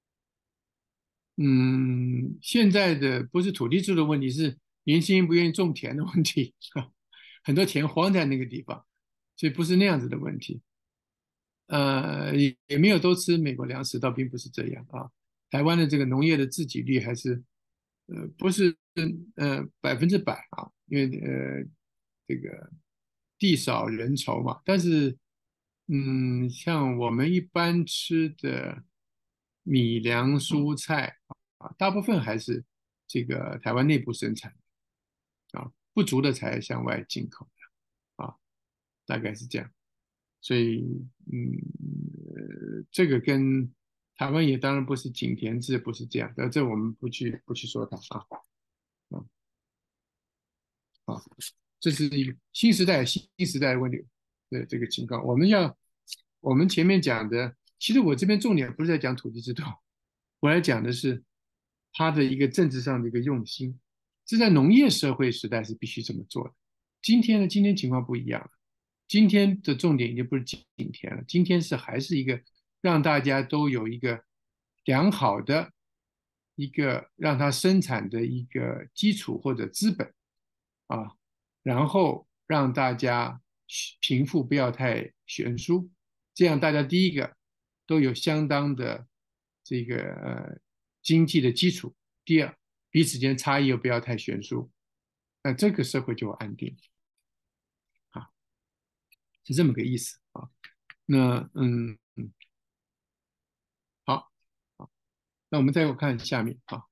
嗯，现在的不是土地制度的问题，是年轻人不愿意种田的问题，很多田荒在那个地方，所以不是那样子的问题。呃，也也没有都吃美国粮食，倒并不是这样啊。台湾的这个农业的自给率还是呃不是呃百分之百啊，因为呃这个地少人稠嘛。但是嗯，像我们一般吃的米粮蔬菜啊，大部分还是这个台湾内部生产啊，不足的才向外进口的啊，大概是这样。所以，嗯，呃，这个跟台湾也当然不是井田制，不是这样的，这我们不去不去说它啊啊啊，这是一个新时代新时代的问题的这个情况。我们要我们前面讲的，其实我这边重点不是在讲土地制度，我来讲的是他的一个政治上的一个用心，这在农业社会时代是必须这么做的。今天呢，今天情况不一样了。今天的重点已经不是今天了，今天是还是一个让大家都有一个良好的一个让它生产的一个基础或者资本啊，然后让大家贫富不要太悬殊，这样大家第一个都有相当的这个呃经济的基础，第二彼此间差异又不要太悬殊，那这个社会就安定啊，是这么个意思啊。那嗯嗯好，好，那我们再看下面啊，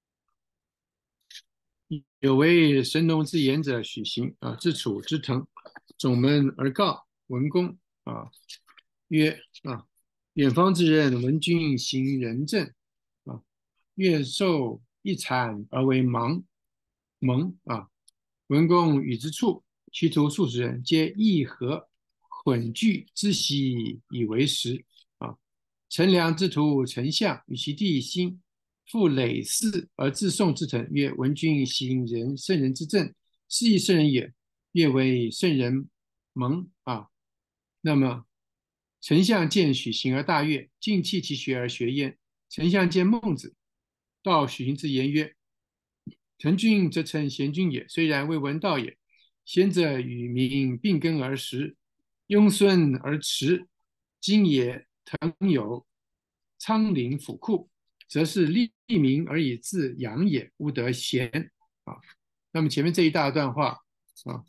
有为神农之言者许行啊，自处之藤，总门而告文公啊，曰啊，远方之人闻君行仁政啊，愿受一产而为盲蒙啊，文公与之处，其徒数十人，皆议和混聚之习以为食啊。陈良之徒丞相与其弟辛，复累世而自宋之臣，曰：闻君行人圣人之政，是亦圣人也。曰为圣人蒙啊。那么丞相见许行而大悦，尽弃其学而学焉。丞相见孟子，道许行之言曰：臣君则称贤君也，虽然未闻道也。贤者与民并根而食，庸孙而驰。今也腾有仓廪府库，则是利民而以自养也，无得贤啊。那么前面这一大段话啊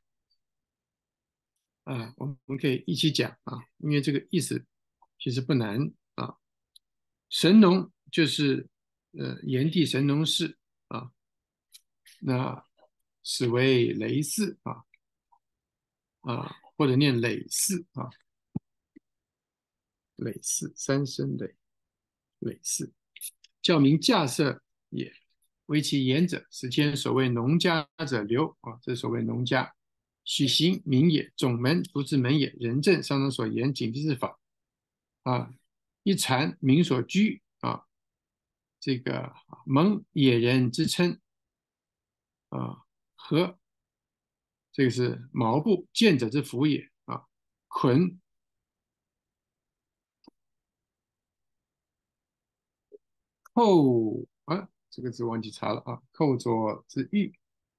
啊，我们可以一起讲啊，因为这个意思其实不难啊。神农就是呃炎帝神农氏啊，那史为雷氏啊啊，或者念耒氏啊，耒氏三声耒耒氏，教民架设也。为其言者，史前所谓农家者流啊，这所谓农家。许行名也，总门独之门也。仁政上中所言，谨记之法啊。一禅民所居啊，这个蒙野人之称啊，和这个是毛部见者之福也啊。捆寇啊，这个字忘记查了啊。寇左之欲，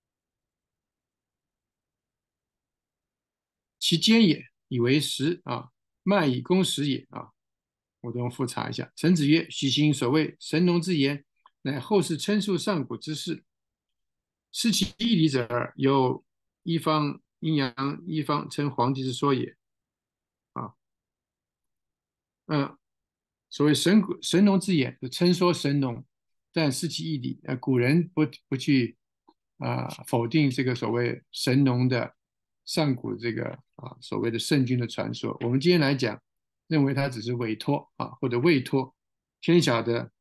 其坚也，以为食啊。卖以供食也啊。我都用复查一下。臣子曰：许行所谓神农之言，乃后世称述上古之事。失其义理者，有一方阴阳一方称皇帝之说也啊。嗯，所谓神神农之言，称说神农，但失其义理。呃，古人不不去啊、呃否定这个所谓神农的上古这个啊所谓的圣君的传说。我们今天来讲，认为他只是委托啊或者委托天晓的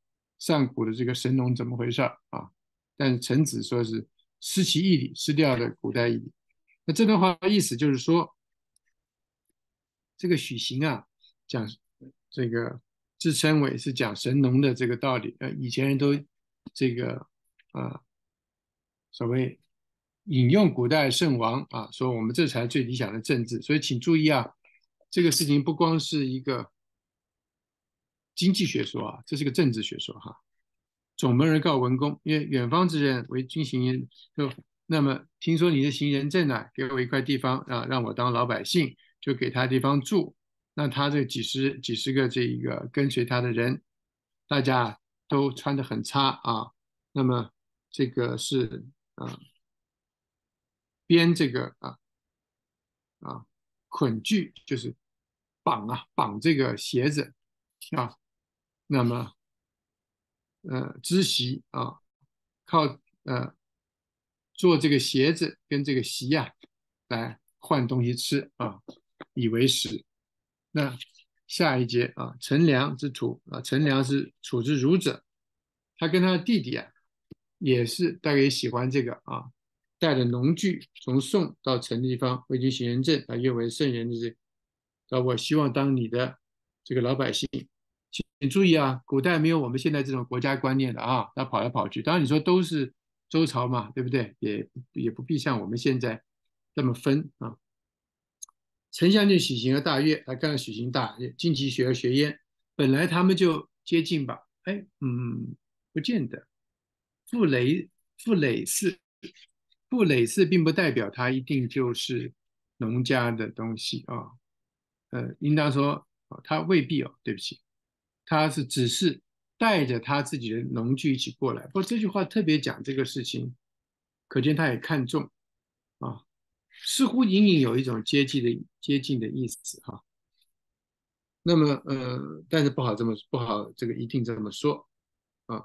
上古的这个神农怎么回事啊？但陈子说是失其义理，失掉了古代义理。那这段话的意思就是说，这个许行啊，讲这个自称为是讲神农的这个道理，呃，以前人都这个啊、呃、所谓引用古代圣王啊，说我们这才最理想的政治。所以请注意啊，这个事情不光是一个经济学说啊，这是个政治学说哈。总门而告文公，因为远方之人为君行人，就那么听说你的行人证呢，给我一块地方啊，让我当老百姓，就给他地方住。那他这几十几十个这一个跟随他的人，大家都穿得很差啊。那么这个是啊，编这个啊啊捆具，就是绑啊绑这个鞋子啊。那么呃织席啊，靠呃做这个鞋子跟这个席呀、啊、来换东西吃啊，以为食。那下一节啊，陈良之徒啊，陈良是楚之儒者，他跟他的弟弟啊，也是大概也喜欢这个啊，带着农具从宋到陈地方回京行人证啊，愿为圣人的这个，啊，我希望当你的这个老百姓。请注意啊，古代没有我们现在这种国家观念的啊，他跑来跑去。当然你说都是周朝嘛，对不对？也也不必像我们现在这么分啊。丞相就许行而大悦，他干了许行大悦，尽其学而学焉。本来他们就接近吧？哎，嗯，不见得。傅雷傅雷氏，傅雷氏并不代表他一定就是农家的东西啊。呃，应当说，啊他未必哦，对不起。他是只是带着他自己的农具一起过来。不过这句话特别讲这个事情，可见他也看重啊，似乎隐隐有一种接近的接近的意思哈。那么呃，但是不好这么不好这个一定这么说啊。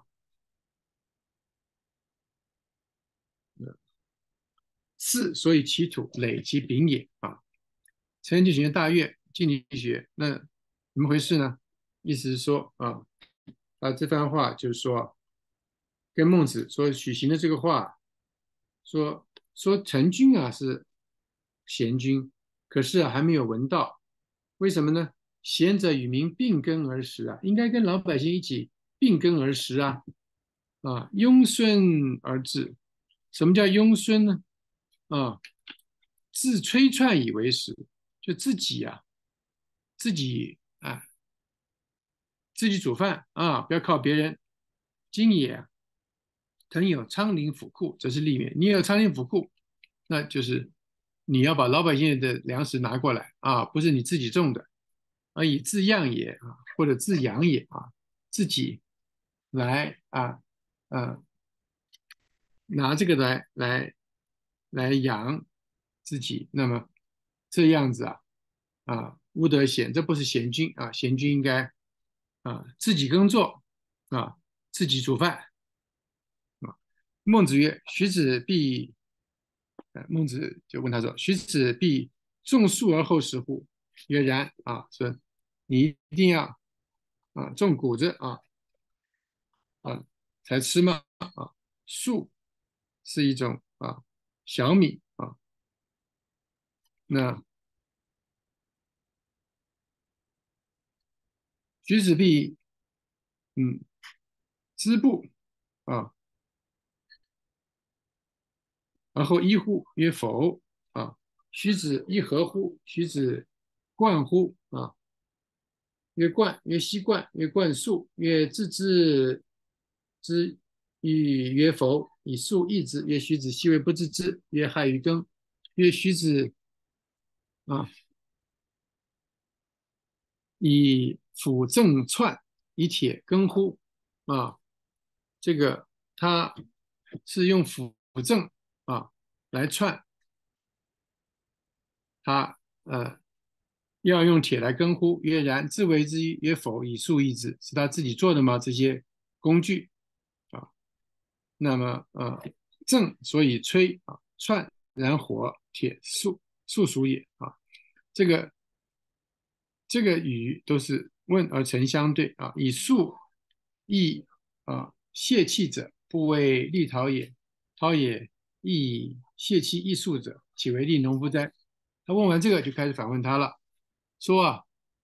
是，所以其土累其丙也啊。陈就学大悦，尽力学，那怎么回事呢？意思是说啊，啊这番话就是说，跟孟子说许行的这个话，说说陈君啊是贤君，可是啊还没有闻道，为什么呢？贤者与民并耕而食啊，应该跟老百姓一起并耕而食啊，啊，庸孙而治。什么叫庸孙呢？啊，自炊串以为食，就自己啊，自己啊，自己煮饭啊，不要靠别人。今也腾有仓廪府库，这是利免。你有仓廪府库，那就是你要把老百姓的粮食拿过来啊，不是你自己种的，啊，以自养也啊，或者自养也啊，自己来啊，呃，拿这个来来来养自己。那么这样子啊啊，无德贤，这不是贤君啊，贤君应该啊自己耕作啊，自己煮饭啊。孟子曰：“徐子必。”呃，孟子就问他说：“徐子必种树而后食乎？”曰：“然。”啊，说你一定要啊种谷子啊啊才吃吗？啊，树是一种啊小米啊。那徐子必嗯织布啊，而后一乎？曰：否。啊，徐子一何乎？徐子冠乎？啊，曰冠，曰西冠，曰冠束，曰自之之欲曰否，以束易之。曰徐子奚为不自知？曰害于耕。曰徐子啊，以斧正串，以铁耕乎？啊，这个他是用斧正啊来串，他呃要用铁来耕乎？曰然。自为之曰否，以束易之。是他自己做的吗？这些工具啊。那么呃正所以吹啊串燃火铁素素属也啊。这个这个语都是问而成相对啊，以素易啊，泄气者，不为利陶也。陶也亦泄气易数者，岂为利农夫哉？他问完这个，就开始反问他了，说啊，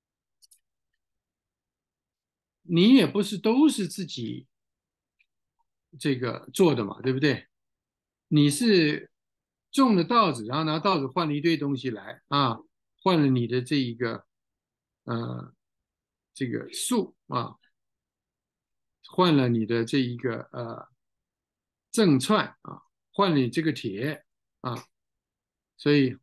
你也不是都是自己这个做的嘛，对不对？你是种了稻子，然后拿稻子换了一堆东西来啊，换了你的这一个呃这个树啊，换了你的这一个呃正串啊，换了你这个铁啊，所以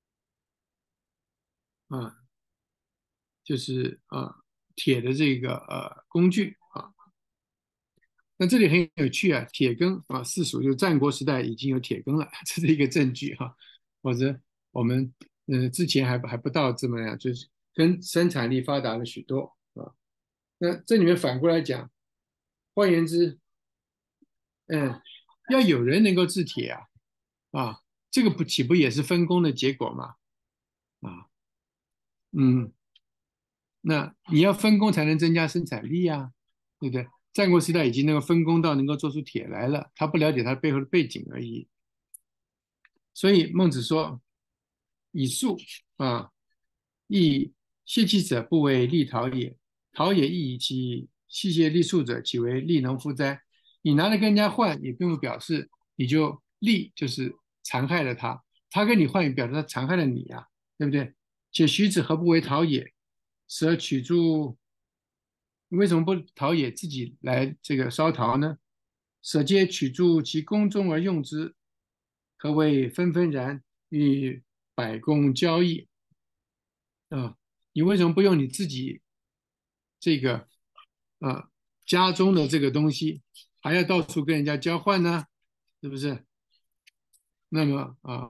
啊就是啊铁的这个呃工具啊。那这里很有趣啊，铁羹啊，四蜀就战国时代已经有铁羹了，这是一个证据哈、否则我们呃之前还还不到这么样，就是跟生产力发达了许多啊。那这里面反过来讲，换言之，嗯，要有人能够制铁啊，啊，这个不岂不也是分工的结果吗？啊，嗯，那你要分工才能增加生产力呀、对不对？战国时代已经那个分工到能够做出铁来了，他不了解它背后的背景而已。所以孟子说：“以数啊，亦泄气者，不为利陶也。陶也亦以其器械利数者，岂为利农夫哉？”你拿来跟人家换，也并不表示你就利，就是残害了他；他跟你换，也表示他残害了你呀、对不对？且徐子何不为陶也？舍取诸，为什么不陶冶自己来这个烧陶呢？舍皆取诸其宫中而用之，何谓纷纷然与百工交易啊？你为什么不用你自己这个啊家中的这个东西，还要到处跟人家交换呢？是不是？那么啊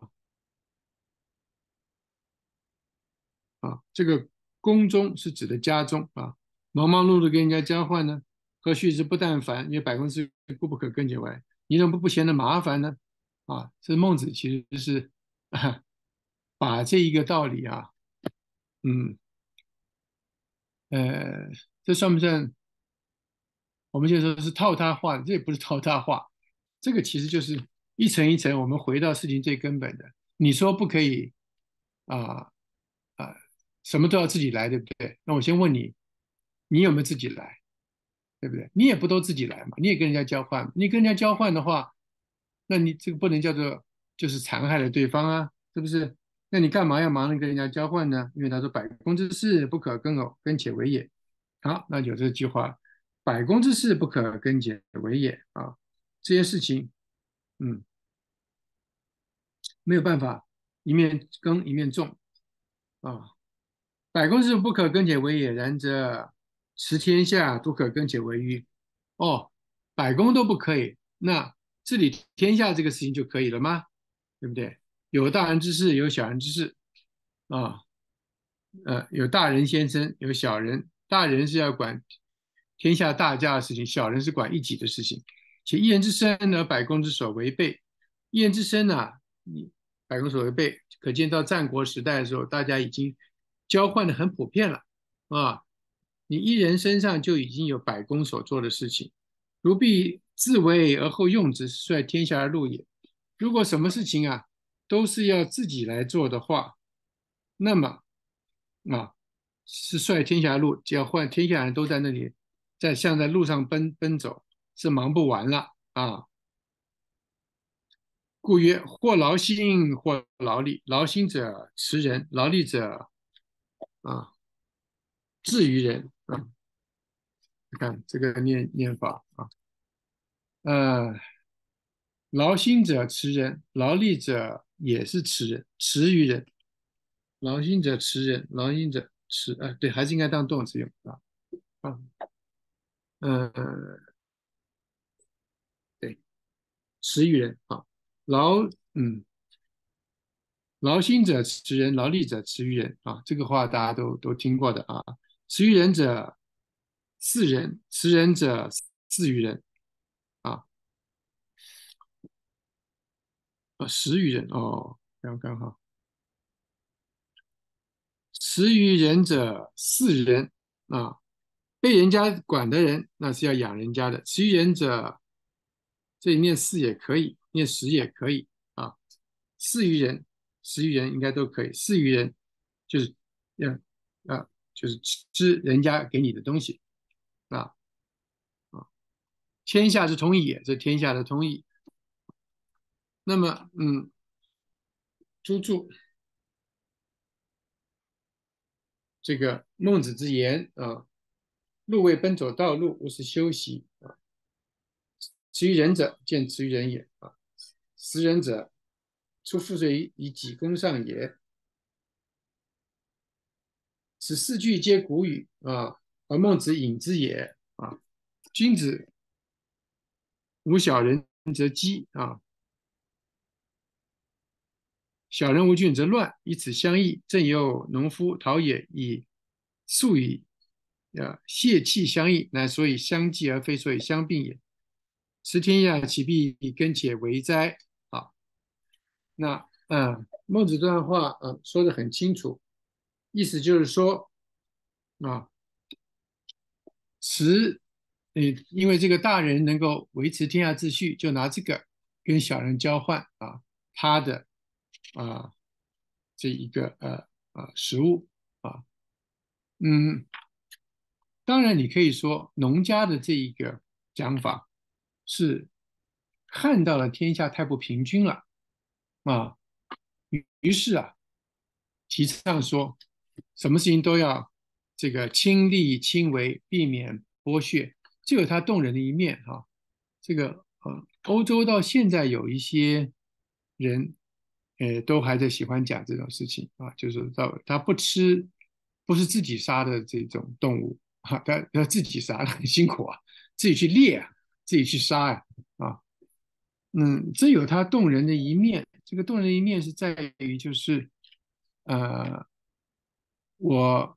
啊，这个宫中是指的家中啊，忙忙碌碌跟人家交换呢，何须是不但烦，因为百工之故不可更解为，你怎么不嫌得麻烦呢？啊，这孟子其实是啊，把这一个道理啊，嗯呃，这算不算？我们就说是套他话，这也不是套他话，这个其实就是一层一层，我们回到事情最根本的。你说不可以啊啊，什么都要自己来，对不对？那我先问你，你有没有自己来？对不对？你也不都自己来嘛，你也跟人家交换，你跟人家交换的话，那你这个不能叫做就是残害了对方啊，是不是？那你干嘛要忙着跟人家交换呢？因为他说百工之事不可跟偶，跟且为也。好，那有这句话，百工之事不可跟且为也啊，这些事情，嗯，没有办法一面耕一面种啊。百工之事不可跟且为也，然则持天下都可跟且为欲。哦，百工都不可以，那治理天下这个事情就可以了吗？对不对？有大人之事，有小人之事啊，呃，有大人先生，有小人。大人是要管天下大家的事情，小人是管一己的事情。且一人之身而百工之所违背，一人之身呢、你百工所违背，可见到战国时代的时候，大家已经交换的很普遍了啊。你一人身上就已经有百工所做的事情，如必自为而后用之，率天下而禄也。如果什么事情啊都是要自己来做的话，那么啊是率天下而禄，只要换天下人都在那里，在像在路上奔奔走，是忙不完了啊。故曰：或劳心，或劳力。劳心者持人，劳力者啊至于人啊。你看这个念念法啊，呃，劳心者持人，劳力者也是持人，持于人。劳心者持人，劳心者持，呃，对，还是应该当动词用啊啊，呃，对，持于人啊，劳，嗯，劳心者持人，劳力者持于人啊，这个话大家都都听过的啊。持于人者四人，持人者四于人啊，啊，十余人哦，刚刚好。持于人者四人啊， 被人家管的人，那是要养人家的。其余人者，这里念四也可以，念十也可以啊。四余人、十余人应该都可以。四余人就是要啊，就是吃人家给你的东西啊啊。天下之通义也，这天下的通义。那么，嗯，朱注这个孟子之言啊，路为奔走道路，无事休息啊。其余仁者，见其余人也啊。食人者，出覆水以己攻上也。此四句皆古语啊，而孟子引之也啊。君子无小人则畸啊，小人无君则乱，以此相异。正有农夫陶也，以素以啊泄气相异，乃所以相济而非所以相并也。持天下岂必跟且为哉？啊，那嗯，孟子这段话嗯说的很清楚，意思就是说啊，持呃，因为这个大人能够维持天下秩序，就拿这个跟小人交换啊，他的啊这一个呃啊食物啊，嗯，当然你可以说农家的这一个讲法是看到了天下太不平均了啊，于于是啊，提倡说什么事情都要这个亲力亲为，避免剥削，这有它动人的一面哈、这个呃，欧洲到现在有一些人，呃，都还在喜欢讲这种事情啊，就是到他不吃，不是自己杀的这种动物啊，他他自己杀很辛苦啊，自己去猎啊，自己去杀呀啊，嗯，这有它动人的一面。这个动人的一面是在于就是，呃，我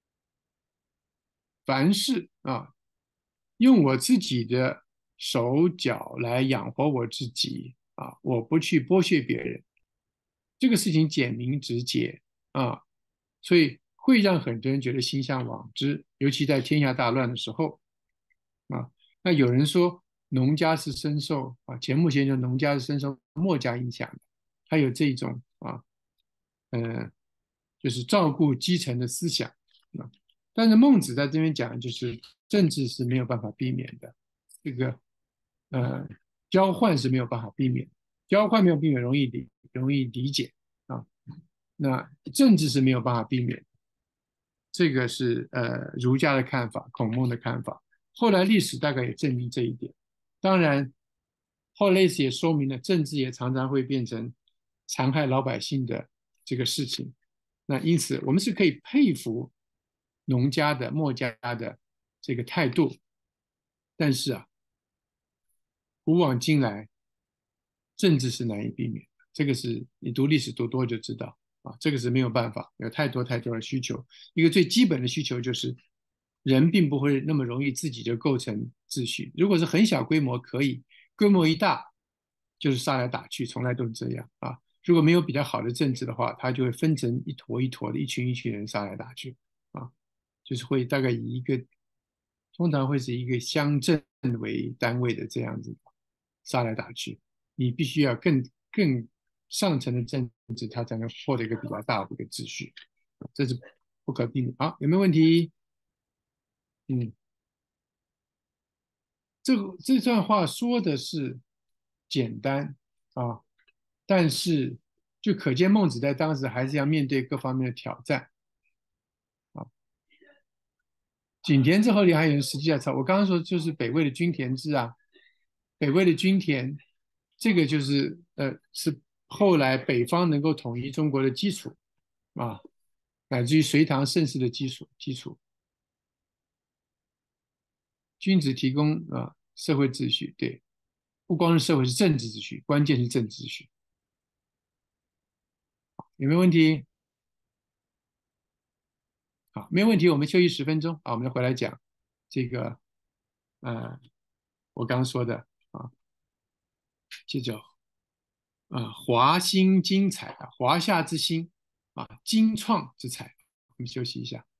凡事啊，用我自己的手脚来养活我自己啊，我不去剥削别人，这个事情简明直接啊，所以会让很多人觉得心向往之，尤其在天下大乱的时候啊。那有人说农家是深受啊，钱穆先生农家是深受墨家影响的，他有这种啊，呃，就是照顾基层的思想啊。但是孟子在这边讲，就是政治是没有办法避免的，这个呃交换是没有办法避免，交换没有避免容易理容易理解啊。那政治是没有办法避免，这个是呃儒家的看法，孔孟的看法。后来历史大概也证明这一点。当然，后来历史也说明了政治也常常会变成残害老百姓的这个事情。那因此，我们是可以佩服农家的、墨家的这个态度，但是啊，古往今来，政治是难以避免的。这个是你读历史读多就知道啊，这个是没有办法，有太多太多的需求。一个最基本的需求就是，人并不会那么容易自己就构成秩序。如果是很小规模可以，规模一大就是杀来打去，从来都是这样啊。如果没有比较好的政治的话，它就会分成一坨一坨的，一群一群人杀来打去啊，就是会大概以一个通常会是一个乡镇为单位的这样子杀来打去。你必须要更更上层的政治，它才能获得一个比较大的一个秩序，这是不可避免。好，有没有问题？嗯，这个这段话说的是简单啊，但是就可见孟子在当时还是要面对各方面的挑战啊。井田之后，里还有人实际在抄。我刚刚说就是北魏的均田制啊，北魏的均田，这个就是呃是后来北方能够统一中国的基础啊，乃至于隋唐盛世的基础基础。君子提供啊社会秩序，对，不光是社会是政治秩序，关键是政治秩序。有没有问题？好，没有问题，我们休息十分钟啊，我们再回来讲这个呃我刚刚说的啊，这叫啊华兴精彩啊，华夏之兴啊，精创之才。我们休息一下。